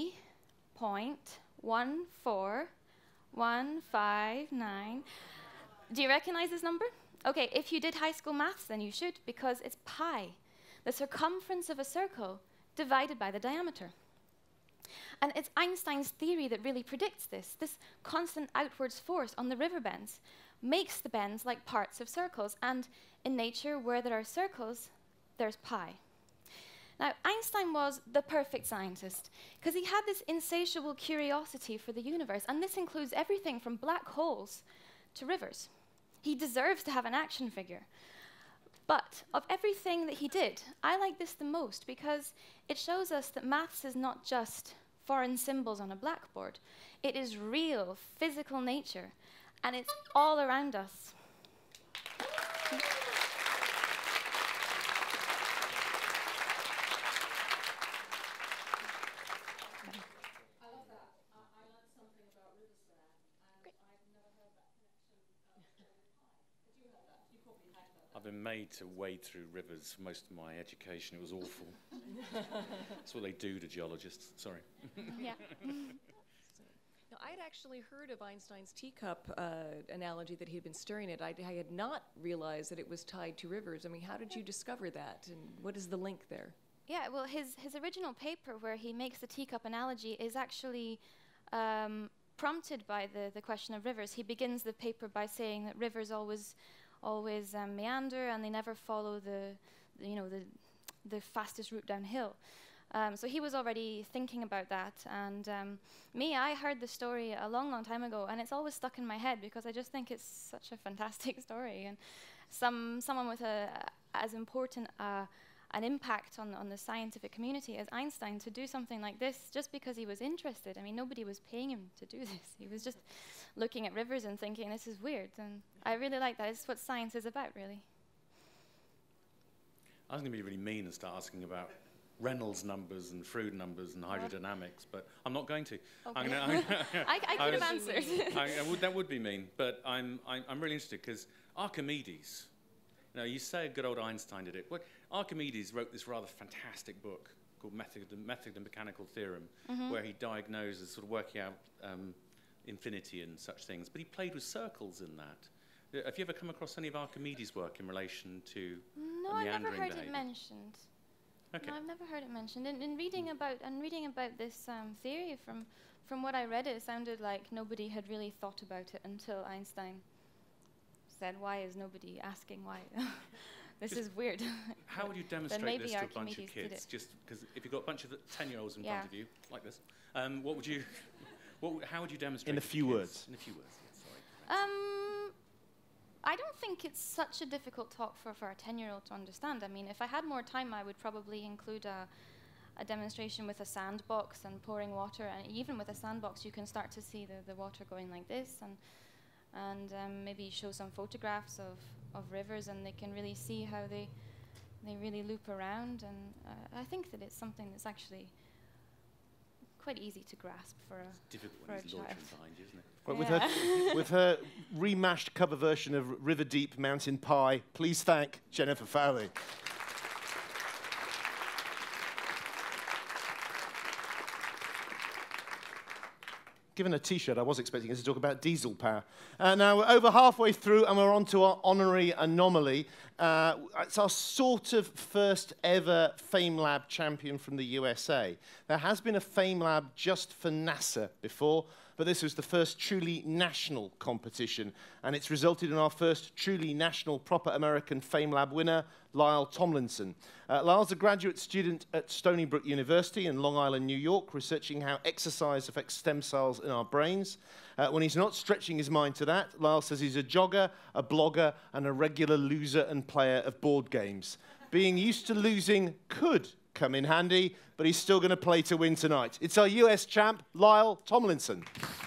3.14159. Do you recognize this number? Okay, if you did high school maths, then you should, because it's pi, the circumference of a circle divided by the diameter. And it's Einstein's theory that really predicts this. This constant outwards force on the river bends makes the bends like parts of circles, and in nature, where there are circles, there's pi. Now, Einstein was the perfect scientist because he had this insatiable curiosity for the universe, and this includes everything from black holes to rivers. He deserves to have an action figure. But of everything that he did, I like this the most because it shows us that maths is not just foreign symbols on a blackboard. It is real, physical nature, and it's all around us. I've been made to wade through rivers for most of my education. It was awful. That's what they do to geologists. Sorry. Yeah. Now, I'd actually heard of Einstein's teacup analogy that he'd been stirring it. I had not realized that it was tied to rivers. I mean, how did you discover that, and what is the link there? Yeah, well, his original paper where he makes the teacup analogy is actually prompted by the question of rivers. He begins the paper by saying that rivers always meander, and they never follow the fastest route downhill. So he was already thinking about that, and I heard the story a long, long time ago, and it's always stuck in my head because I just think it's such a fantastic story, and someone with as important an impact on the scientific community as Einstein to do something like this just because he was interested. I mean, nobody was paying him to do this. He was just looking at rivers and thinking, this is weird, and I really like that. It's what science is about, really. I was going to be really mean and start asking about Reynolds numbers and Froude numbers and hydrodynamics, but I'm not going to. Okay. I could have answered. That would be mean, but I'm really interested because Archimedes, you say good old Einstein did it. Well, Archimedes wrote this rather fantastic book called Method and Mechanical Theorem, where he diagnoses sort of working out infinity and such things, but he played with circles in that. Have you ever come across any of Archimedes' work in relation to I've never meandering heard behavior? it mentioned. Okay. No, I've never heard it mentioned. In reading about this theory, from what I read, it sounded like nobody had really thought about it until Einstein said, "Why is nobody asking why?" This is weird. How would you demonstrate this to a bunch of kids? Just because if you've got a bunch of 10-year-olds in front of you, like this, what would you? How would you demonstrate? In a few words. In a few words. Yes, sorry. I don't think it's such a difficult talk for a 10-year-old to understand. I mean, if I had more time, I would probably include a demonstration with a sandbox and pouring water, and even with a sandbox you can start to see the water going like this, and maybe show some photographs of rivers, and they can really see how they really loop around, and I think that it's something that's actually quite easy to grasp for a Difficult for when a he's child. launching behind you, isn't it? Well, with her remashed cover version of River Deep Mountain Pie, please thank Jennifer Fowley. Given a T-shirt, I was expecting us to talk about diesel power. Now, we're over halfway through, and we're on to our honorary anomaly. It's our sort of first ever FameLab champion from the USA. There has been a FameLab just for NASA before, but this was the first truly national competition, and it's resulted in our first truly national proper American FameLab winner, Lyle Tomlinson. Lyle's a graduate student at Stony Brook University in Long Island, New York, researching how exercise affects stem cells in our brains. When he's not stretching his mind to that, Lyle says he's a jogger, a blogger, and a regular loser and player of board games. Being used to losing could come in handy, but he's still going to play to win tonight. It's our US champ, Lyle Tomlinson.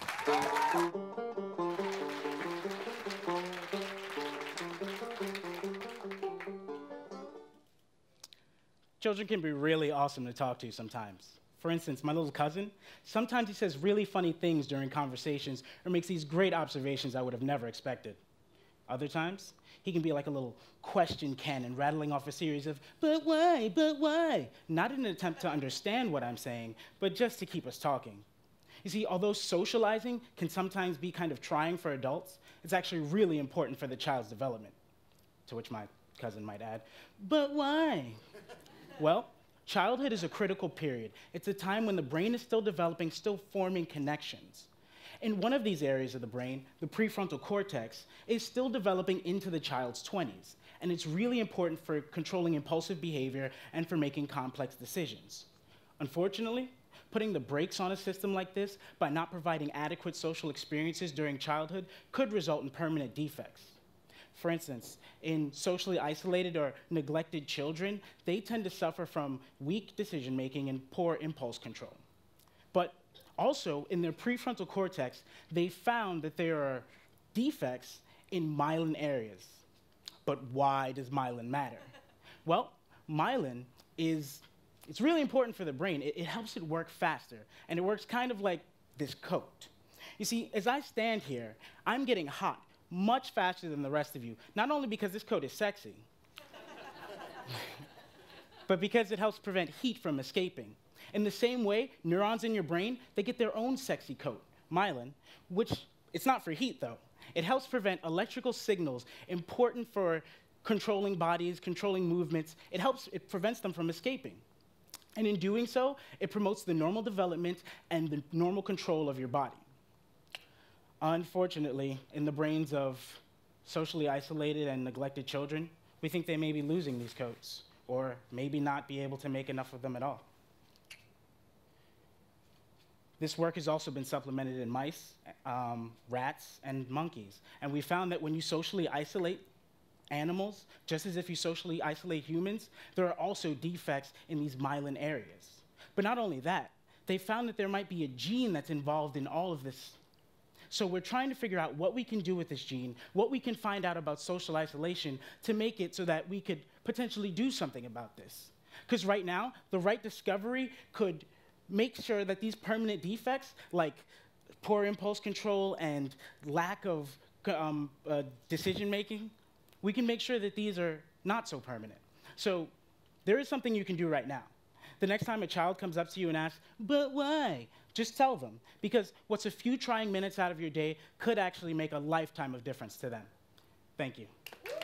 Children can be really awesome to talk to sometimes. For instance, my little cousin, sometimes he says really funny things during conversations or makes these great observations I would have never expected. Other times, he can be like a little question cannon, rattling off a series of, but why? Not in an attempt to understand what I'm saying, but just to keep us talking. You see, although socializing can sometimes be kind of trying for adults, it's actually really important for the child's development. To which my cousin might add, but why? Well, childhood is a critical period. It's a time when the brain is still developing, still forming connections. In one of these areas of the brain, the prefrontal cortex, is still developing into the child's 20s, and it's really important for controlling impulsive behavior and for making complex decisions. Unfortunately, putting the brakes on a system like this by not providing adequate social experiences during childhood could result in permanent defects. For instance, in socially isolated or neglected children, they tend to suffer from weak decision-making and poor impulse control. But also, in their prefrontal cortex, they found that there are defects in myelin areas. But why does myelin matter? Well, myelin it's really important for the brain. It helps it work faster, and it works kind of like this coat. You see, as I stand here, I'm getting hot much faster than the rest of you, not only because this coat is sexy, but because it helps prevent heat from escaping. In the same way, neurons in your brain, they get their own sexy coat, myelin, which it's not for heat, though. It helps prevent electrical signals important for controlling bodies, controlling movements. It prevents them from escaping. And in doing so, it promotes the normal development and the normal control of your body. Unfortunately, in the brains of socially isolated and neglected children, we think they may be losing these coats, or maybe not be able to make enough of them at all. This work has also been supplemented in mice, rats, and monkeys. And we found that when you socially isolate animals, just as if you socially isolate humans, there are also defects in these myelin areas. But not only that, they found that there might be a gene that's involved in all of this. So we're trying to figure out what we can do with this gene, what we can find out about social isolation to make it so that we could potentially do something about this. Because right now, the right discovery could make sure that these permanent defects, like poor impulse control and lack of decision-making, we can make sure that these are not so permanent. So there is something you can do right now. The next time a child comes up to you and asks, but why? Just tell them, because what's a few trying minutes out of your day could actually make a lifetime of difference to them. Thank you.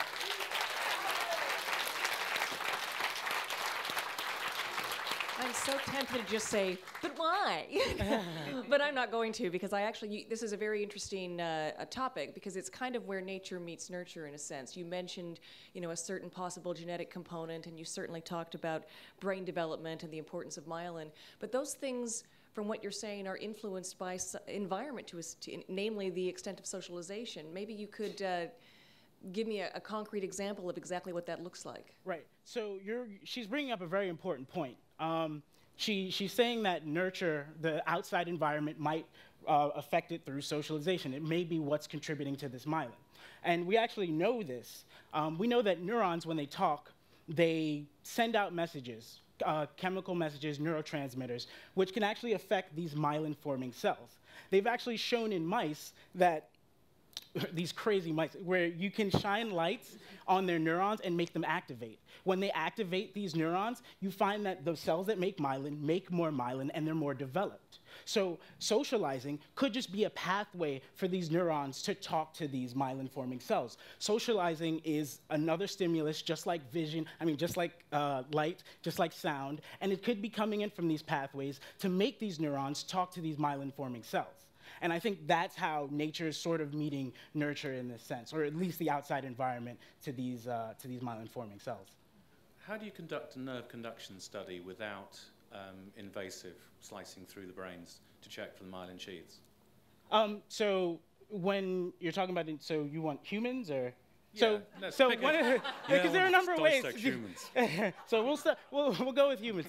I'm so tempted to just say, but why? But I'm not going to, because this is a very interesting topic, because it's kind of where nature meets nurture in a sense. You mentioned, a certain possible genetic component, and you certainly talked about brain development and the importance of myelin. But those things, from what you're saying, are influenced by environment, namely the extent of socialization. Maybe you could give me a concrete example of exactly what that looks like. Right. So she's bringing up a very important point. she's saying that nurture, the outside environment, might affect it through socialization. It may be what's contributing to this myelin. And we actually know this. We know that neurons, when they talk, they send out messages, chemical messages, neurotransmitters, which can actually affect these myelin-forming cells. They've actually shown in mice that these crazy mice, where you can shine lights on their neurons and make them activate. When they activate these neurons, you find that the cells that make myelin make more myelin and they're more developed. So socializing could just be a pathway for these neurons to talk to these myelin-forming cells. Socializing is another stimulus, just like vision, just like light, just like sound, and it could be coming in from these pathways to make these neurons talk to these myelin-forming cells. And I think that's how nature is sort of meeting nurture in this sense, or at least the outside environment to these myelin-forming cells. How do you conduct a nerve conduction study without invasive slicing through the brains to check for the myelin sheaths? So when you're talking about, so you want humans or? Yeah, Because there are a number of ways. Humans. So we'll go with humans.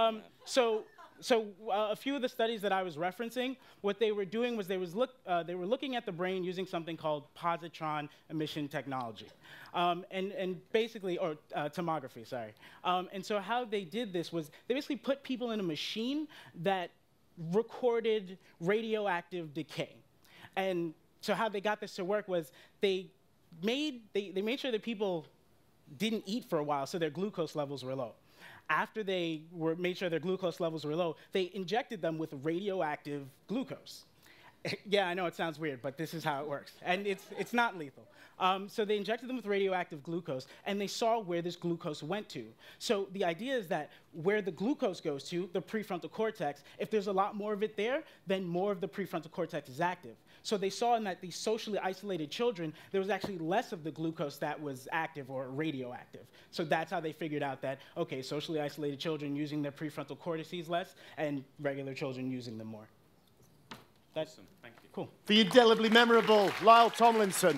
So a few of the studies that I was referencing, what they were doing was they were looking at the brain using something called positron emission technology, and basically, or tomography, sorry. And so how they did this was they basically put people in a machine that recorded radioactive decay. And so how they got this to work was they made sure that people didn't eat for a while, so their glucose levels were low. After they made sure their glucose levels were low, they injected them with radioactive glucose. Yeah, I know it sounds weird, but this is how it works. And it's not lethal. So they injected them with radioactive glucose, and they saw where this glucose went to. So the idea is that where the glucose goes to, the prefrontal cortex, if there's a lot more of it there, then more of the prefrontal cortex is active. So they saw in that these socially isolated children, there was actually less of the glucose that was active or radioactive. So that's how they figured out that, okay, socially isolated children using their prefrontal cortices less, and regular children using them more. That's awesome. Thank you. Cool. The indelibly memorable Lyle Tomlinson.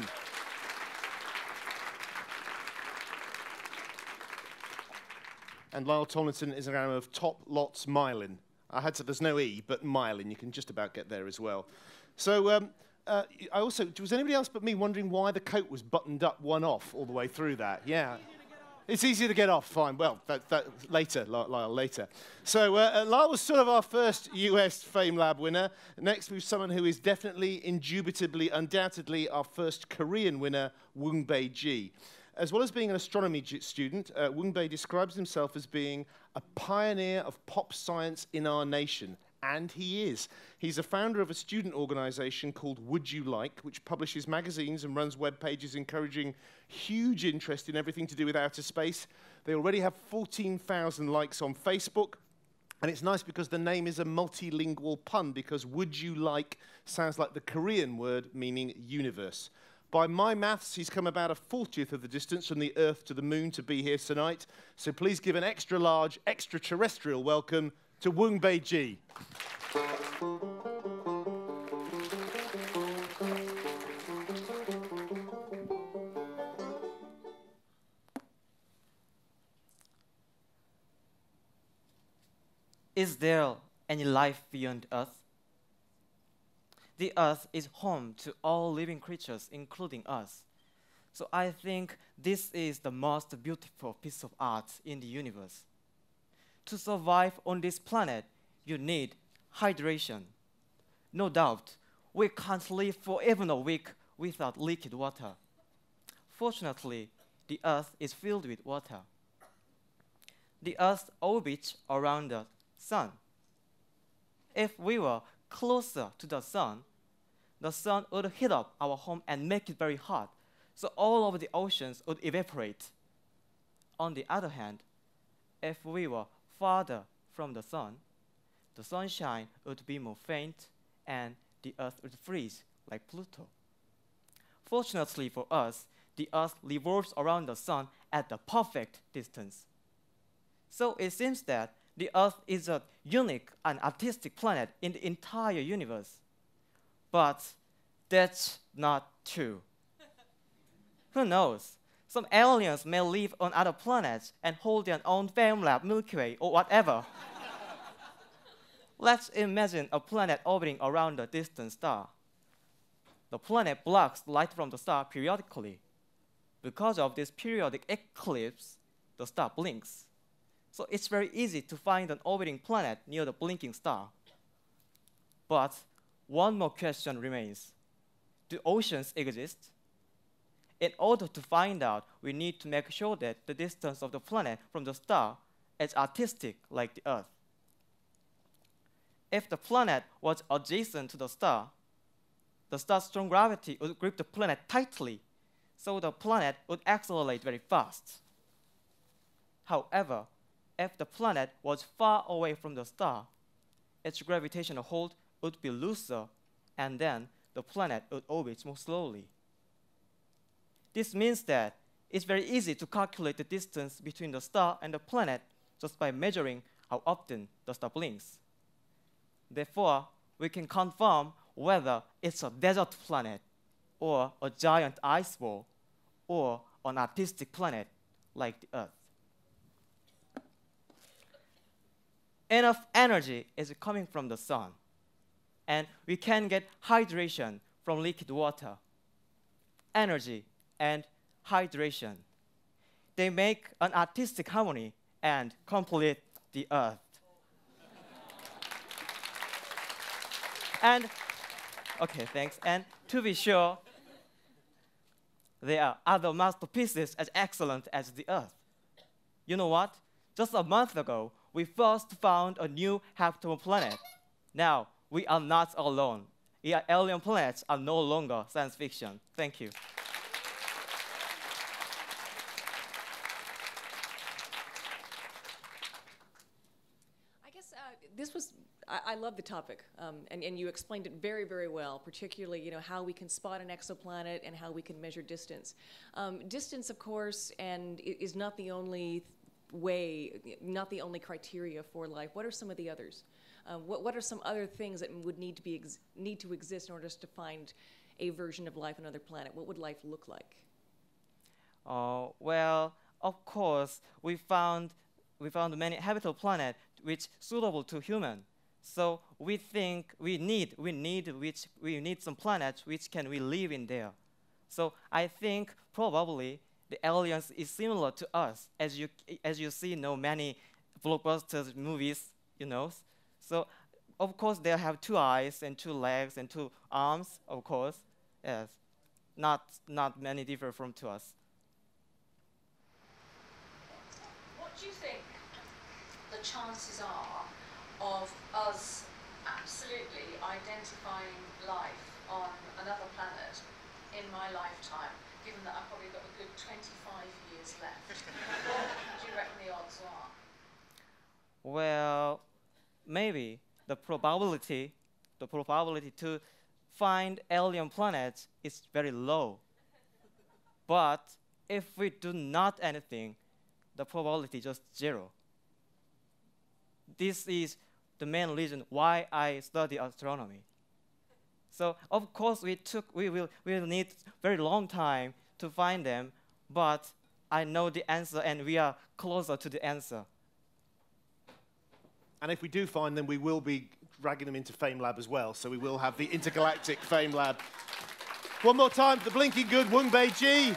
And Lyle Tomlinson is an anagram of top lots myelin. I had to, there's no E, but myelin. You can just about get there as well. So I also, was anybody else but me wondering why the coat was buttoned up one off all the way through that? Yeah. It's easier to get off, fine. Well, that later, Lyle, later. So Lyle was sort of our first US FameLab winner. Next, we have someone who is definitely, indubitably, undoubtedly our first Korean winner, Woonbae Ji. As well as being an astronomy student, Woonbae describes himself as being a pioneer of pop science in our nation. And he is. He's a founder of a student organization called Would You Like, which publishes magazines and runs web pages encouraging huge interest in everything to do with outer space. They already have 14,000 likes on Facebook. And it's nice because the name is a multilingual pun, because Would You Like sounds like the Korean word meaning universe. By my maths, he's come about a 40th of the distance from the Earth to the Moon to be here tonight. So please give an extra large, extraterrestrial welcome to Woonbae Ji. Is there any life beyond Earth? The Earth is home to all living creatures, including us. So I think this is the most beautiful piece of art in the universe. To survive on this planet, you need hydration. No doubt, we can't live for even a week without liquid water. Fortunately, the Earth is filled with water. The Earth orbits around the Sun. If we were closer to the Sun would heat up our home and make it very hot, so all of the oceans would evaporate. On the other hand, if we were farther from the sunshine would be more faint and the Earth would freeze like Pluto. Fortunately for us, the Earth revolves around the Sun at the perfect distance. So it seems that the Earth is a unique and artistic planet in the entire universe. But that's not true. Who knows? Some aliens may live on other planets and hold their own FameLab, Milky Way, or whatever. Let's imagine a planet orbiting around a distant star. The planet blocks light from the star periodically. Because of this periodic eclipse, the star blinks. So it's very easy to find an orbiting planet near the blinking star. But one more question remains. Do oceans exist? In order to find out, we need to make sure that the distance of the planet from the star is artistic like the Earth. If the planet was adjacent to the star's strong gravity would grip the planet tightly, so the planet would accelerate very fast. However, if the planet was far away from the star, its gravitational hold would be looser, and then the planet would orbit more slowly. This means that it's very easy to calculate the distance between the star and the planet just by measuring how often the star blinks. Therefore, we can confirm whether it's a desert planet, or a giant ice ball, or an artistic planet like the Earth. Enough energy is coming from the sun, and we can get hydration from liquid water. Energy and hydration, they make an artistic harmony and complete the Earth. And, okay, thanks. And to be sure, there are other masterpieces as excellent as the Earth. You know what? Just a month ago, we first found a new habitable planet. Now, we are not alone. Alien planets are no longer science fiction. Thank you. I guess this was, I love the topic, and you explained it very, very well, particularly, how we can spot an exoplanet and how we can measure distance. Distance, of course, and is not the only way, not the only criteria for life. What are some of the others? What are some other things that would need to exist in order to find a version of life on another planet? What would life look like? Well, of course, we found many habitable planets which suitable to human. So we think we need some planets which can we live in there. So I think probably the aliens is similar to us, as you see many blockbuster movies, So of course they have 2 eyes and 2 legs and 2 arms, of course. Yes, not many differ from to us. What do you think the chances are of us absolutely identifying life on another planet in my lifetime, given that I've probably got a good 25 years left? What do you reckon the odds are? Well, maybe the probability to find alien planets is very low. But if we do not anything, the probability is just 0. This is the main reason why I study astronomy. So of course we will need very long time to find them, but I know the answer and we are closer to the answer. And if we do find them, we will be dragging them into FameLab as well. So we will have the intergalactic FameLab. One more time for the blinking good, Woonbae Ji.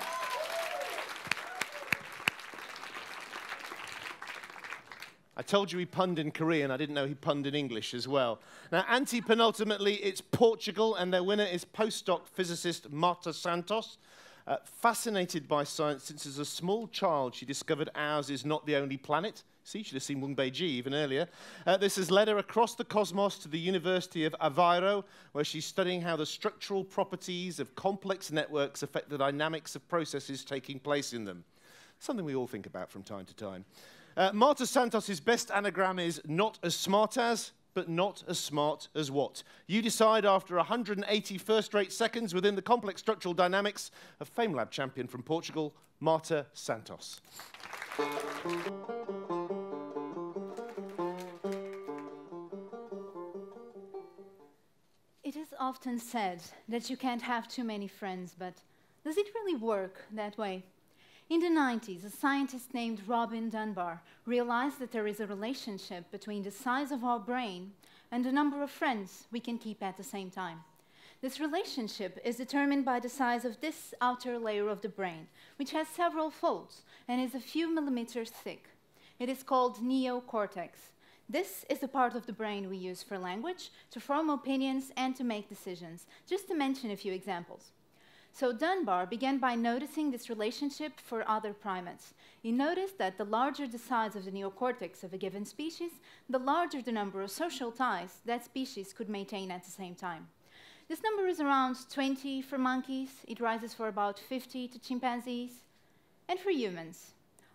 I told you he punned in Korean. I didn't know he punned in English as well. Now, anti-penultimately, it's Portugal, and their winner is postdoc physicist Marta Santos. Fascinated by science since as a small child, she discovered ours is not the only planet. See, you should have seen Woonbae Ji even earlier. This has led her across the cosmos to the University of Aveiro, where she's studying how the structural properties of complex networks affect the dynamics of processes taking place in them. Something we all think about from time to time. Marta Santos' best anagram is not as smart as, but not as smart as what? You decide after 180 first-rate seconds within the complex structural dynamics of FameLab champion from Portugal, Marta Santos. It is often said that you can't have too many friends, but does it really work that way? In the 90s, a scientist named Robin Dunbar realized that there is a relationship between the size of our brain and the number of friends we can keep at the same time. This relationship is determined by the size of this outer layer of the brain, which has several folds and is a few millimeters thick. It is called neocortex. This is the part of the brain we use for language, to form opinions, and to make decisions, just to mention a few examples. So Dunbar began by noticing this relationship for other primates. He noticed that the larger the size of the neocortex of a given species, the larger the number of social ties that species could maintain at the same time. This number is around 20 for monkeys. It rises for about 50 to chimpanzees. And for humans,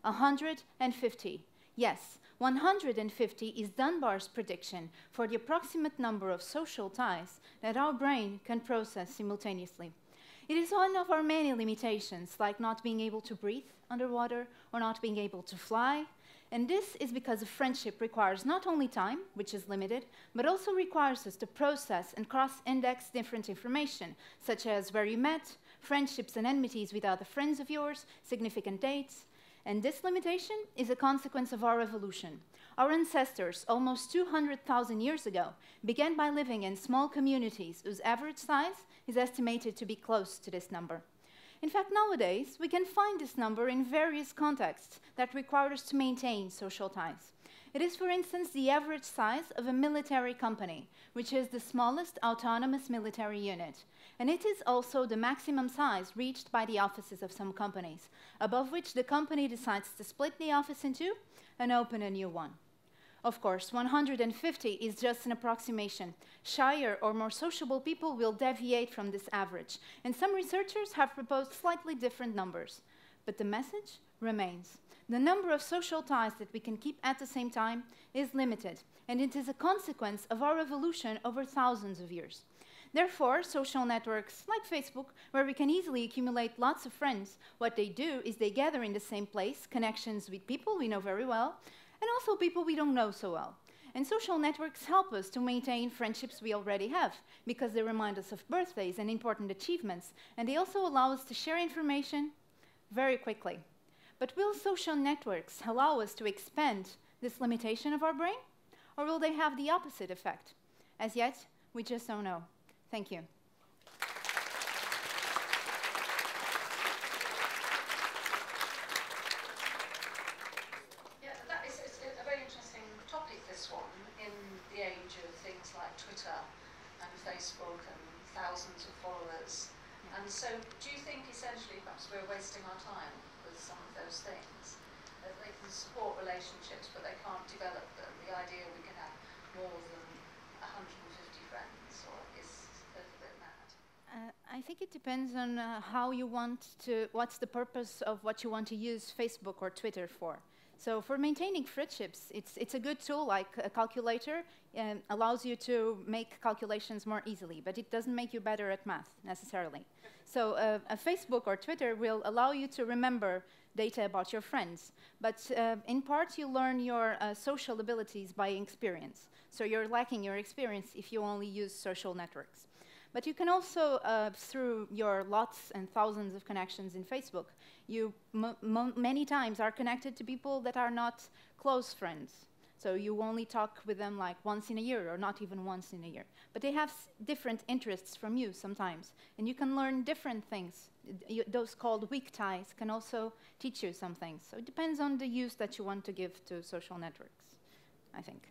150. Yes, 150 is Dunbar's prediction for the approximate number of social ties that our brain can process simultaneously. It is one of our many limitations, like not being able to breathe underwater or not being able to fly. And this is because a friendship requires not only time, which is limited, but also requires us to process and cross-index different information, such as where you met, friendships and enmities with other friends of yours, significant dates. And this limitation is a consequence of our evolution. Our ancestors, almost 200,000 years ago, began by living in small communities whose average size is estimated to be close to this number. In fact, nowadays, we can find this number in various contexts that require us to maintain social ties. It is, for instance, the average size of a military company, which is the smallest autonomous military unit. And it is also the maximum size reached by the offices of some companies, above which the company decides to split the office in two and open a new one. Of course, 150 is just an approximation. Shyer or more sociable people will deviate from this average, and some researchers have proposed slightly different numbers. But the message remains. The number of social ties that we can keep at the same time is limited, and it is a consequence of our evolution over thousands of years. Therefore, social networks like Facebook, where we can easily accumulate lots of friends, what they do is they gather in the same place connections with people we know very well, and also people we don't know so well. And social networks help us to maintain friendships we already have, because they remind us of birthdays and important achievements, and they also allow us to share information very quickly. But will social networks allow us to expand this limitation of our brain? Or will they have the opposite effect? As yet, we just don't know. Thank you. Yeah, that is a very interesting topic, this one, in the age of things like Twitter and Facebook and thousands of followers. And so, do you think essentially perhaps we're wasting our time with some of those things? That they can support relationships, but they can't develop them. The idea we can have more than 150 friends, or is a little bit mad? I think it depends on how you want to, what's the purpose of what you want to use Facebook or Twitter for. So for maintaining friendships, it's a good tool, like a calculator, allows you to make calculations more easily, but it doesn't make you better at math, necessarily. So a Facebook or Twitter will allow you to remember data about your friends, but in part you learn your social abilities by experience. So you're lacking your experience if you only use social networks. But you can also, through your lots and thousands of connections in Facebook, you many times are connected to people that are not close friends. So you only talk with them like once in a year, or not even once in a year. But they have different interests from you sometimes, and you can learn different things. Those called weak ties can also teach you some things. So it depends on the use that you want to give to social networks, I think.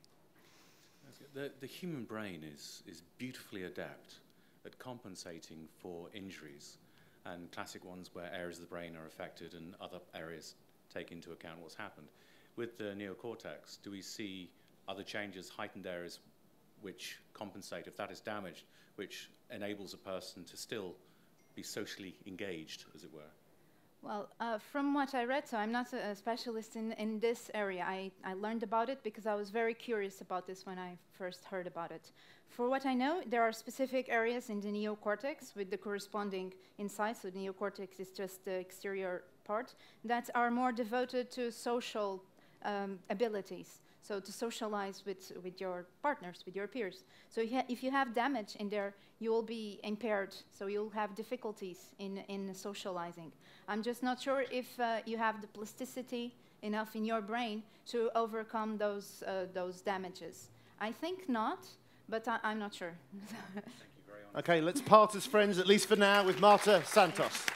The human brain is beautifully adept at compensating for injuries, and classic ones where areas of the brain are affected and other areas take into account what's happened. With the neocortex, do we see other changes, heightened areas which compensate if that is damaged, which enables a person to still be socially engaged, as it were? Well, from what I read, so I'm not a specialist in this area. I learned about it because I was very curious about this when I first heard about it. For what I know, there are specific areas in the neocortex with the corresponding insights. So the neocortex is just the exterior part that are more devoted to social abilities. So to socialize with your partners, with your peers. So if you have damage in there, you will be impaired. So you'll have difficulties in socializing. I'm just not sure if you have the plasticity enough in your brain to overcome those damages. I think not, but I'm not sure. Okay, let's part as friends, at least for now, with Marta Santos.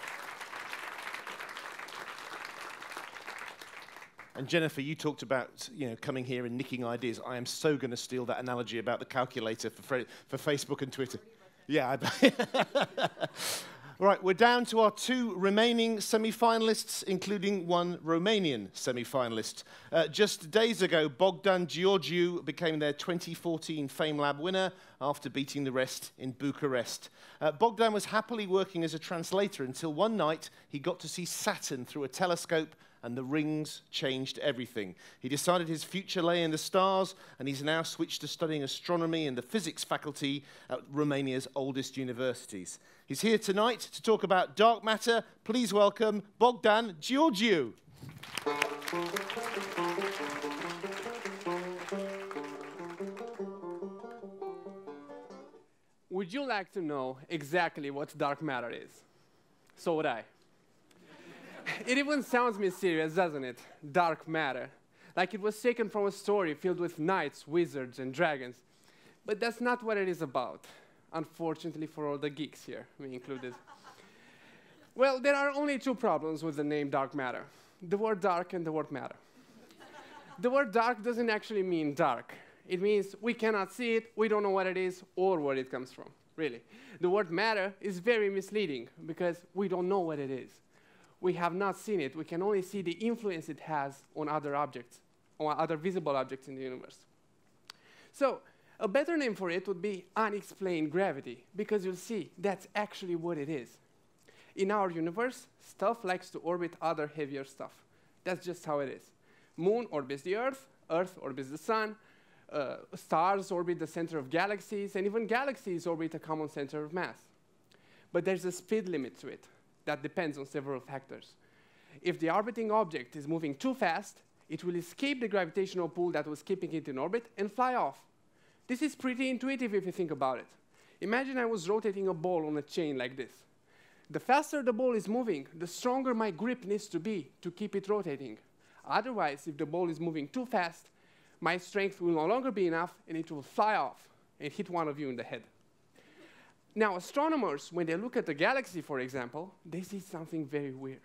And Jennifer, you talked about coming here and nicking ideas. I am so going to steal that analogy about the calculator for Facebook and Twitter. Yeah, I bet. Right, we're down to our 2 remaining semi-finalists, including 1 Romanian semi-finalist. Just days ago, Bogdan Georgiou became their 2014 FameLab winner after beating the rest in Bucharest. Bogdan was happily working as a translator until one night he got to see Saturn through a telescope, and the rings changed everything. He decided his future lay in the stars, and he's now switched to studying astronomy in the physics faculty at Romania's oldest universities. He's here tonight to talk about dark matter. Please welcome Bogdan Georgiou. Would you like to know exactly what dark matter is? So would I. It even sounds mysterious, doesn't it? Dark matter. Like it was taken from a story filled with knights, wizards, and dragons. But that's not what it is about. Unfortunately for all the geeks here, me included. Well, there are only 2 problems with the name dark matter. The word dark and the word matter. The word dark doesn't actually mean dark. It means we cannot see it, we don't know what it is, or where it comes from, really. The word matter is very misleading because we don't know what it is. We have not seen it. We can only see the influence it has on other objects, on other visible objects in the universe. So a better name for it would be unexplained gravity, because you'll see that's actually what it is. In our universe, stuff likes to orbit other heavier stuff. That's just how it is. Moon orbits the Earth, Earth orbits the Sun, stars orbit the center of galaxies, and even galaxies orbit a common center of mass. But there's a speed limit to it. That depends on several factors. If the orbiting object is moving too fast, it will escape the gravitational pull that was keeping it in orbit and fly off. This is pretty intuitive if you think about it. Imagine I was rotating a ball on a chain like this. The faster the ball is moving, the stronger my grip needs to be to keep it rotating. Otherwise, if the ball is moving too fast, my strength will no longer be enough and it will fly off and hit one of you in the head. Now, astronomers, when they look at the galaxy, for example, they see something very weird.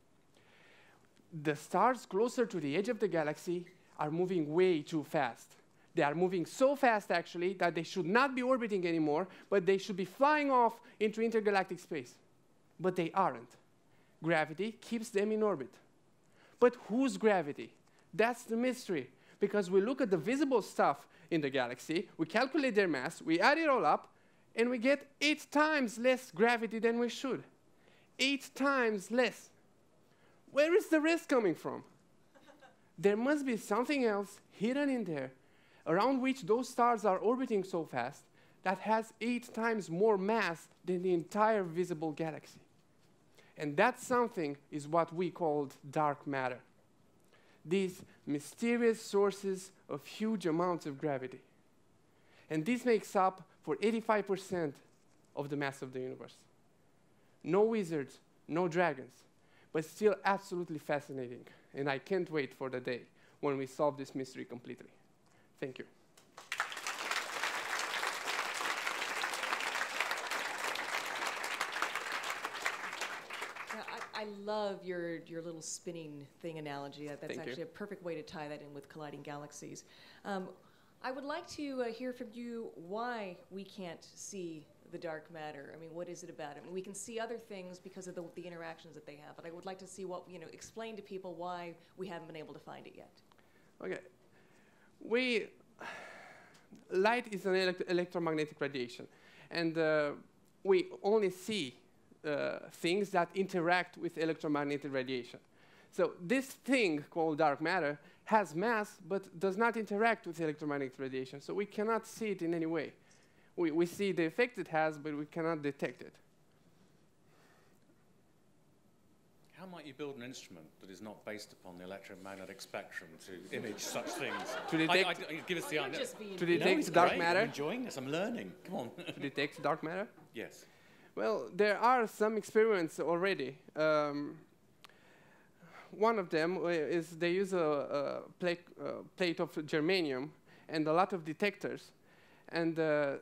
The stars closer to the edge of the galaxy are moving way too fast. They are moving so fast, actually, that they should not be orbiting anymore, but they should be flying off into intergalactic space. But they aren't. Gravity keeps them in orbit. But whose gravity? That's the mystery, because we look at the visible stuff in the galaxy, we calculate their mass, we add it all up, and we get 8 times less gravity than we should. 8 times less. Where is the rest coming from? There must be something else hidden in there, around which those stars are orbiting so fast, that has 8 times more mass than the entire visible galaxy. And that something is what we called dark matter. These mysterious sources of huge amounts of gravity. And this makes up for 85% of the mass of the universe. No wizards, no dragons, but still absolutely fascinating. And I can't wait for the day when we solve this mystery completely. Thank you. I love your little spinning thing analogy. That's Thank actually you. a perfect way to tie that in with colliding galaxies. I would like to hear from you why we can't see the dark matter. I mean, what is it about it? I mean, we can see other things because of the interactions that they have, but I would like to see what, explain to people why we haven't been able to find it yet. Okay. Light is an electromagnetic radiation, and we only see things that interact with electromagnetic radiation. So this thing called dark matter has mass, but does not interact with electromagnetic radiation, so we cannot see it in any way. We see the effect it has, but we cannot detect it. How might you build an instrument that is not based upon the electromagnetic spectrum to image such things? To detect, give us the idea. To detect dark matter. I'm enjoying this. I'm learning. Come on. To detect dark matter? Yes. Well, there are some experiments already. One of them is they use a plate of germanium and a lot of detectors. and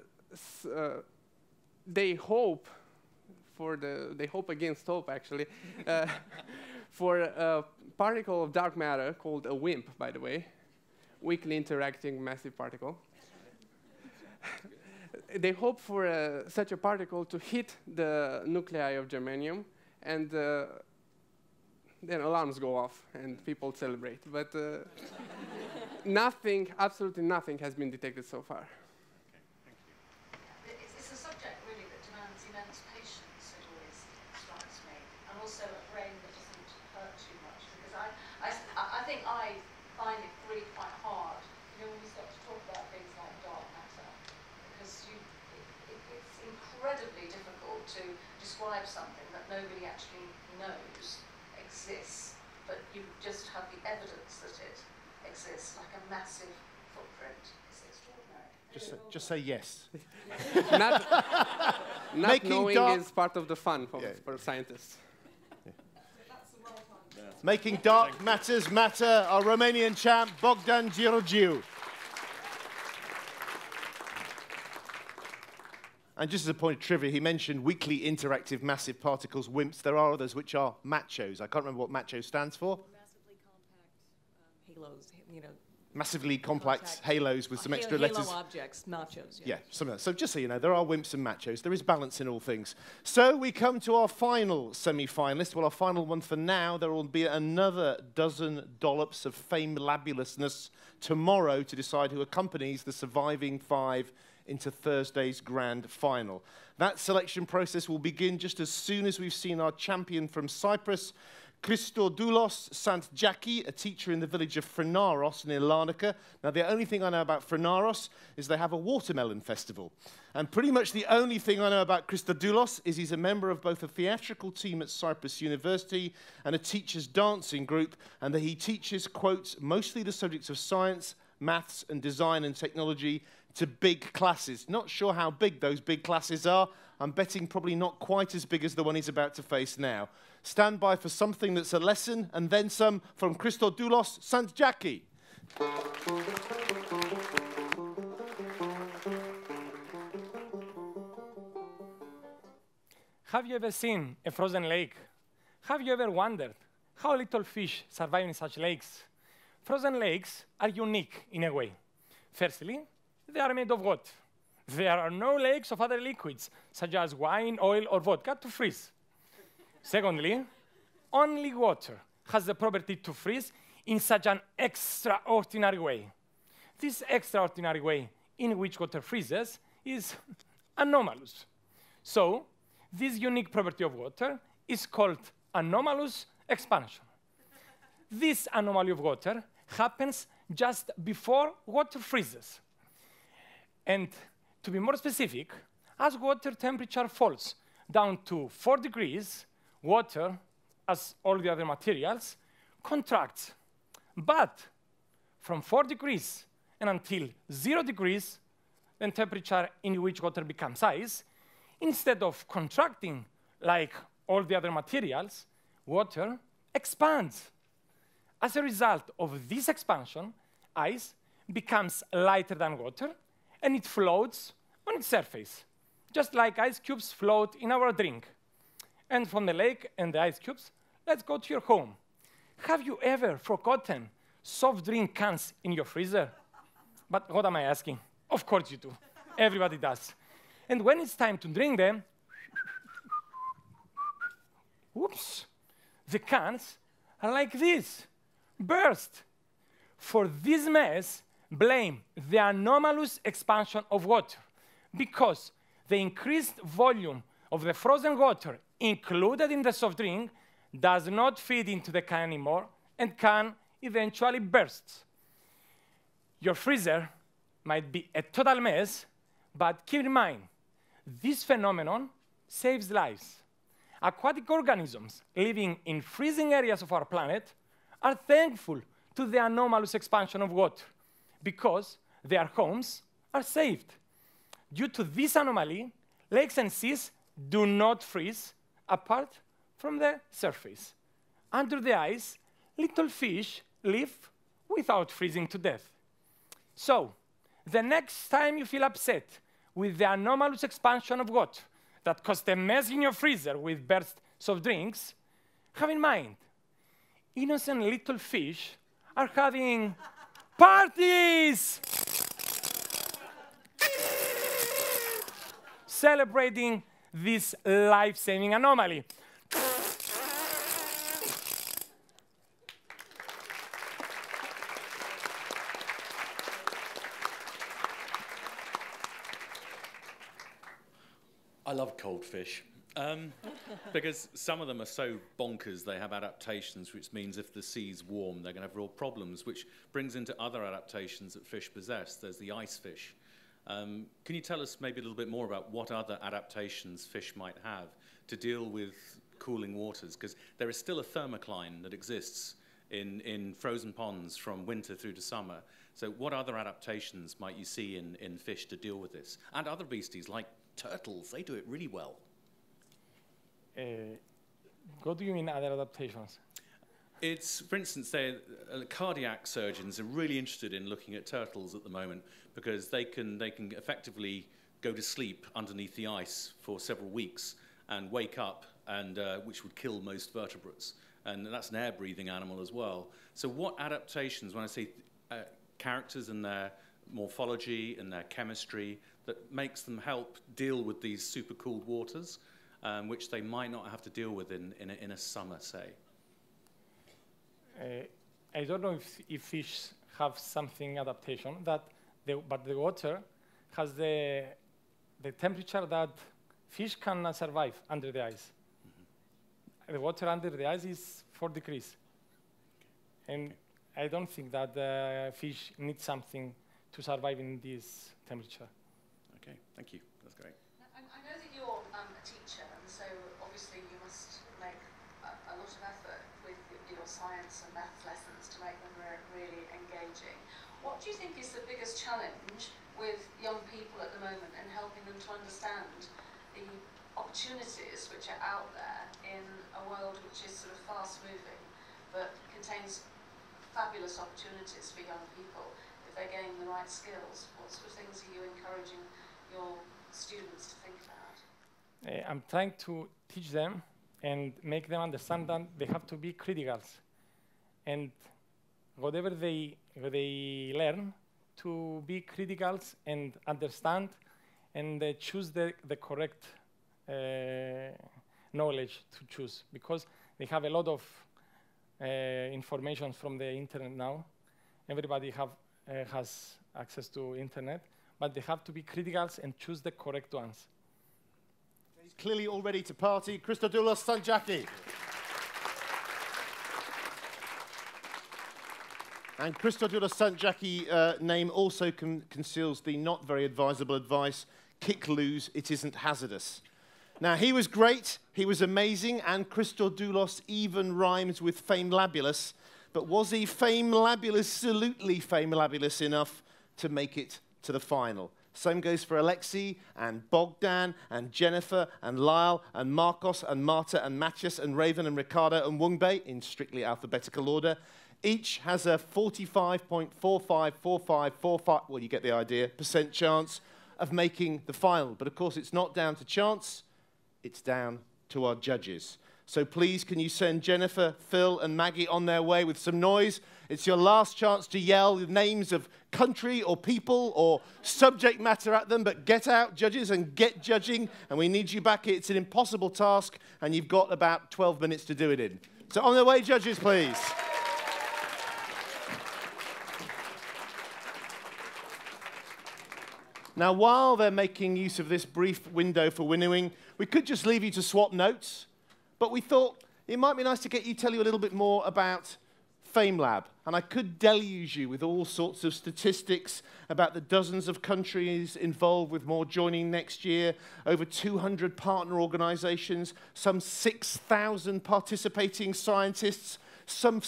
they hope they hope against hope, actually, for a particle of dark matter called a WIMP, by the way, weakly interacting massive particle. They hope for such a particle to hit the nuclei of germanium, and then alarms go off and people celebrate. But nothing, absolutely nothing, has been detected so far. It's a subject really that demands immense patience, it always strikes me, and also a brain that doesn't hurt too much. Because I think I find it really quite hard, you know, when we start to talk about things like dark matter, because it's incredibly difficult to describe something that nobody actually knows exists, but you just have the evidence that it exists, like a massive footprint. It's extraordinary. Just say yes. Not knowing is part of the fun for scientists. Making dark matters matter, our Romanian champ, Bogdan Georgiou. And just as a point of trivia, he mentioned weakly interactive massive particles, WIMPs. There are others which are machos. I can't remember what macho stands for. Massively compact halos, you know. Massively compact halos with some extra letters. Halo objects, machos. Yeah, something like that. So just so you know, there are WIMPs and machos. There is balance in all things. So we come to our final semi-finalist. Well, our final one for now. There will be another dozen dollops of FameLabulousness tomorrow to decide who accompanies the surviving 5 into Thursday's grand final. That selection process will begin just as soon as we've seen our champion from Cyprus, Christodoulos Santjaki, a teacher in the village of Frenaros near Larnaca. Now, the only thing I know about Frenaros is they have a watermelon festival. And pretty much the only thing I know about Christodoulos is he's a member of both a theatrical team at Cyprus University and a teacher's dancing group, and that he teaches, quotes, mostly the subjects of science, maths, and design and technology to big classes. Not sure how big those big classes are. I'm betting probably not quite as big as the one he's about to face now. Stand by for something that's a lesson and then some from Christodoulos Santjaki. Have you ever seen a frozen lake? Have you ever wondered how little fish survive in such lakes? Frozen lakes are unique in a way. Firstly, they are made of what? There are no lakes of other liquids, such as wine, oil, or vodka, to freeze. Secondly, only water has the property to freeze in such an extraordinary way. This extraordinary way in which water freezes is anomalous. So, this unique property of water is called anomalous expansion. This anomaly of water happens just before water freezes. And to be more specific, as water temperature falls down to 4 degrees, water, as all the other materials, contracts. But from 4 degrees and until 0 degrees, the temperature in which water becomes ice, instead of contracting like all the other materials, water expands. As a result of this expansion, ice becomes lighter than water, and it floats on its surface, just like ice cubes float in our drink. And from the lake and the ice cubes, let's go to your home. Have you ever forgotten soft drink cans in your freezer? But what am I asking? Of course you do. Everybody does. And when it's time to drink them, whoops, the cans are like this, burst. For this mess, blame the anomalous expansion of water, because the increased volume of the frozen water included in the soft drink does not feed into the can anymore and can eventually burst. Your freezer might be a total mess, but keep in mind, this phenomenon saves lives. Aquatic organisms living in freezing areas of our planet are thankful to the anomalous expansion of water because their homes are saved. Due to this anomaly, lakes and seas do not freeze apart from the surface. Under the ice, little fish live without freezing to death. So, the next time you feel upset with the anomalous expansion of what that caused a mess in your freezer with bursts of drinks, have in mind, innocent little fish are having parties, celebrating this life-saving anomaly. I love cold fish. Because some of them are so bonkers, they have adaptations, which means if the sea's warm, they're going to have real problems, which brings into other adaptations that fish possess. There's the ice fish. Can you tell us maybe a little bit more about what other adaptations fish might have to deal with cooling waters? Because there is still a thermocline that exists in frozen ponds from winter through to summer. So what other adaptations might you see in fish to deal with this? And other beasties like turtles, they do it really well. What do you mean other adaptations? It's, for instance, cardiac surgeons are really interested in looking at turtles at the moment because they can effectively go to sleep underneath the ice for several weeks and wake up, and which would kill most vertebrates. And that's an air-breathing animal as well. So what adaptations, when I say characters and their morphology and their chemistry, that makes them help deal with these super cooled waters, which they might not have to deal with in a summer, say? I don't know if fish have something adaptation, but the water has the temperature that fish can survive under the ice. The water under the ice is 4 degrees. And I don't think that fish need something to survive in this temperature. Okay, thank you. That's great. I know that you're a teacher, and so obviously you must make a lot of effort with your science and math lessons to make them really engaging. What do you think is the biggest challenge with young people at the moment and helping them to understand the opportunities which are out there in a world which is sort of fast-moving but contains fabulous opportunities for young people if they gain the right skills? What sort of things are you encouraging your students to think about? I'm trying to teach them and make them understand that they have to be criticals. And whatever they learn, to be criticals and understand and choose the correct knowledge to choose, because they have a lot of information from the internet now. Everybody has access to internet, but they have to be criticals and choose the correct ones. He's clearly all ready to party. Christodoulos Sanjaki. And Christodoulos Sanjaki name also conceals the not very advisable advice, kick, lose, it isn't hazardous. Now, he was great, he was amazing, and Christodoulos even rhymes with FameLabulous, but was he absolutely FameLabulous enough to make it to the final? Same goes for Alexei and Bogdan and Jennifer and Lyle and Marcos and Marta and Matthias and Raven and Ricardo and Wungbei in strictly alphabetical order. Each has a 45.454545, well, you get the idea, % chance of making the final. But of course, it's not down to chance, it's down to our judges. So please, can you send Jennifer, Phil, and Maggie on their way with some noise? It's your last chance to yell the names of country or people or subject matter at them, but get out, judges, and get judging, and we need you back here. It's an impossible task, and you've got about 12 minutes to do it in. So on their way, judges, please. Now, while they're making use of this brief window for winnowing, we could just leave you to swap notes, but we thought it might be nice to tell you a little bit more about FameLab. And I could deluge you with all sorts of statistics about the dozens of countries involved with more joining next year, over 200 partner organizations, some 6,000 participating scientists, some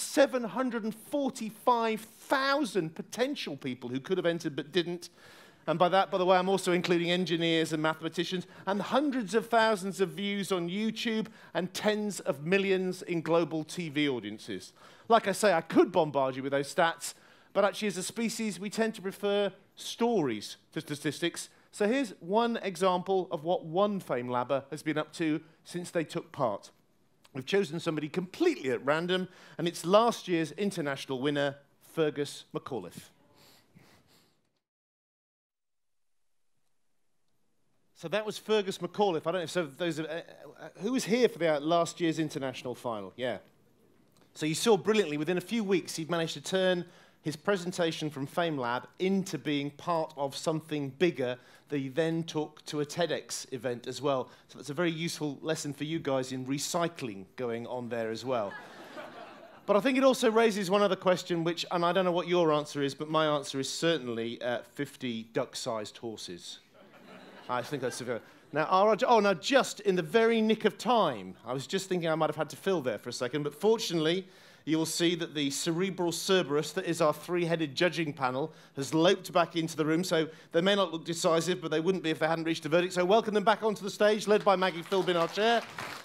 745,000 potential people who could have entered but didn't. And by that, by the way, I'm also including engineers and mathematicians, and hundreds of thousands of views on YouTube and tens of millions in global TV audiences. Like I say, I could bombard you with those stats, But actually, as a species, we tend to prefer stories to statistics. So here's one example of what one FameLabber has been up to since they took part. We've chosen somebody completely at random, and it's last year's international winner, Fergus McAuliffe. So that was Fergus McAuliffe. I don't know if so those who was here for the last year's international final? Yeah. So you saw brilliantly, within a few weeks, he'd managed to turn his presentation from FameLab into being part of something bigger that he then took to a TEDx event as well. So that's a very useful lesson for you guys in recycling going on there as well. But I think it also raises one other question, which, and I don't know what your answer is, but my answer is certainly 50 duck-sized horses. I think that's a... Now, just in the very nick of time, I was just thinking I might have had to fill there for a second, but fortunately, you will see that the cerebral Cerberus, that is our three-headed judging panel, has loped back into the room, so they may not look decisive, but they wouldn't be if they hadn't reached a verdict. So welcome them back onto the stage, led by Maggie Philbin, our chair.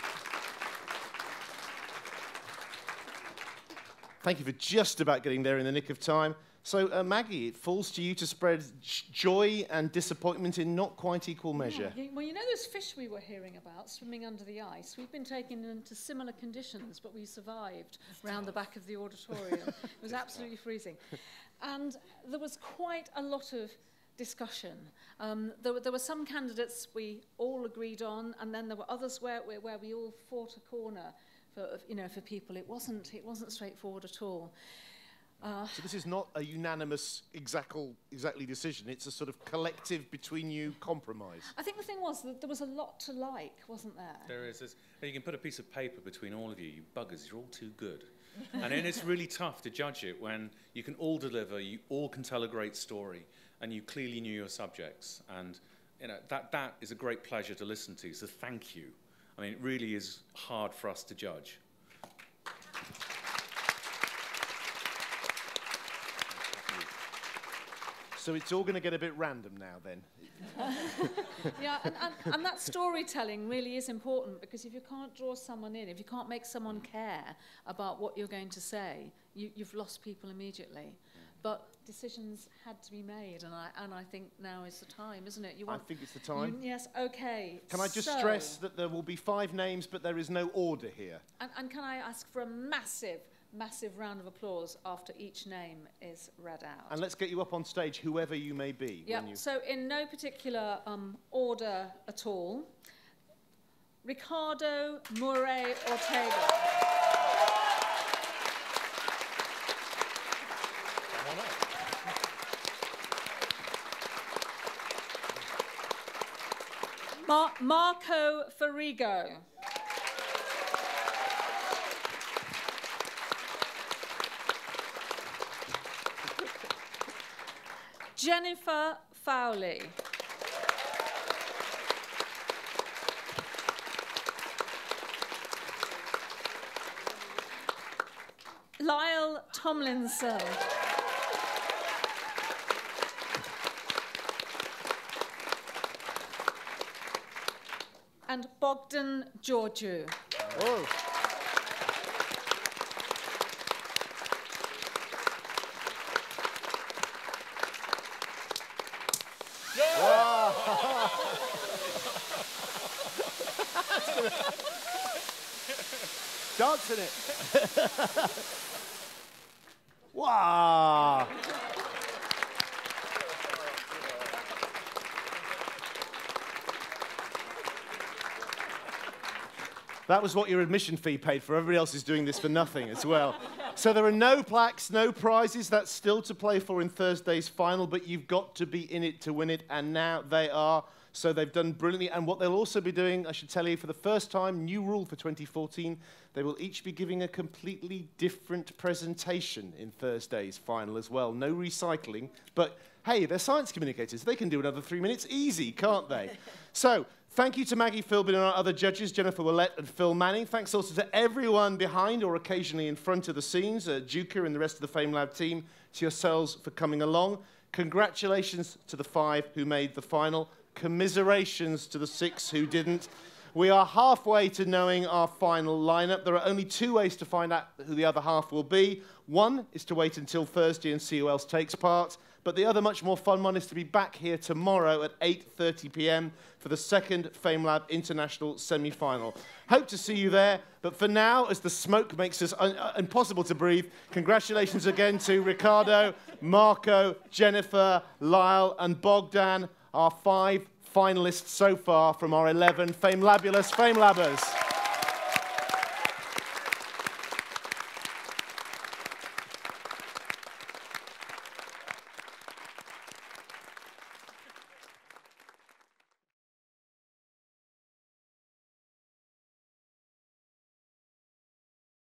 Thank you for just about getting there in the nick of time. So, Maggie, it falls to you to spread joy and disappointment in not quite equal measure. Yeah, well, you know those fish we were hearing about swimming under the ice? We've been taken into similar conditions, but we survived round the back of the auditorium. It was absolutely freezing. And there was quite a lot of discussion. There were some candidates we all agreed on, and then there were others where we all fought a corner for people. It wasn't straightforward at all. So this is not a unanimous exactly decision. It's a sort of collective between you compromise. I think the thing was that there was a lot to like, wasn't there? There is. You can put a piece of paper between all of you. You buggers, you're all too good. And then it's really tough to judge it when you can all deliver, you all can tell a great story, and you clearly knew your subjects. And that is a great pleasure to listen to. So thank you. I mean, it really is hard for us to judge. So it's all going to get a bit random now, then. Yeah, and that storytelling really is important, because if you can't draw someone in, if you can't make someone care about what you're going to say, you've lost people immediately. But decisions had to be made, and I think now is the time, isn't it? I think it's the time. Yes, okay. Can I just stress that there will be 5 names, but there is no order here? And can I ask for a massive round of applause after each name is read out. And let's get you up on stage, whoever you may be. Yeah, so in no particular order at all, Ricardo Murray Ortega. Marco Farigo. Jennifer Fowley. Lyle Tomlinson. And Bogdan Georgiou. Oh. Dancing it. Wow. That was what your admission fee paid for. Everybody else is doing this for nothing as well. So there are no plaques, no prizes. That's still to play for in Thursday's final, but you've got to be in it to win it, and now they are. So they've done brilliantly. And what they'll also be doing, I should tell you, for the first time, new rule for 2014, they will each be giving a completely different presentation in Thursday's final as well. No recycling, but hey, they're science communicators. They can do another 3 minutes easy, can't they? So thank you to Maggie Philbin and our other judges, Jennifer Willett and Phil Manning. Thanks also to everyone behind or occasionally in front of the scenes, Juka and the rest of the FameLab team, to yourselves for coming along. Congratulations to the 5 who made the final. Commiserations to the 6 who didn't. We are halfway to knowing our final lineup. There are only 2 ways to find out who the other half will be. One is to wait until Thursday and see who else takes part. But the other much more fun one is to be back here tomorrow at 8:30 p.m. for the second FameLab International semi-final. Hope to see you there. But for now, as the smoke makes us impossible to breathe, congratulations again to Ricardo, Marco, Jennifer, Lyle, and Bogdan, our 5 finalists so far from our 11 FameLabulous FameLabbers.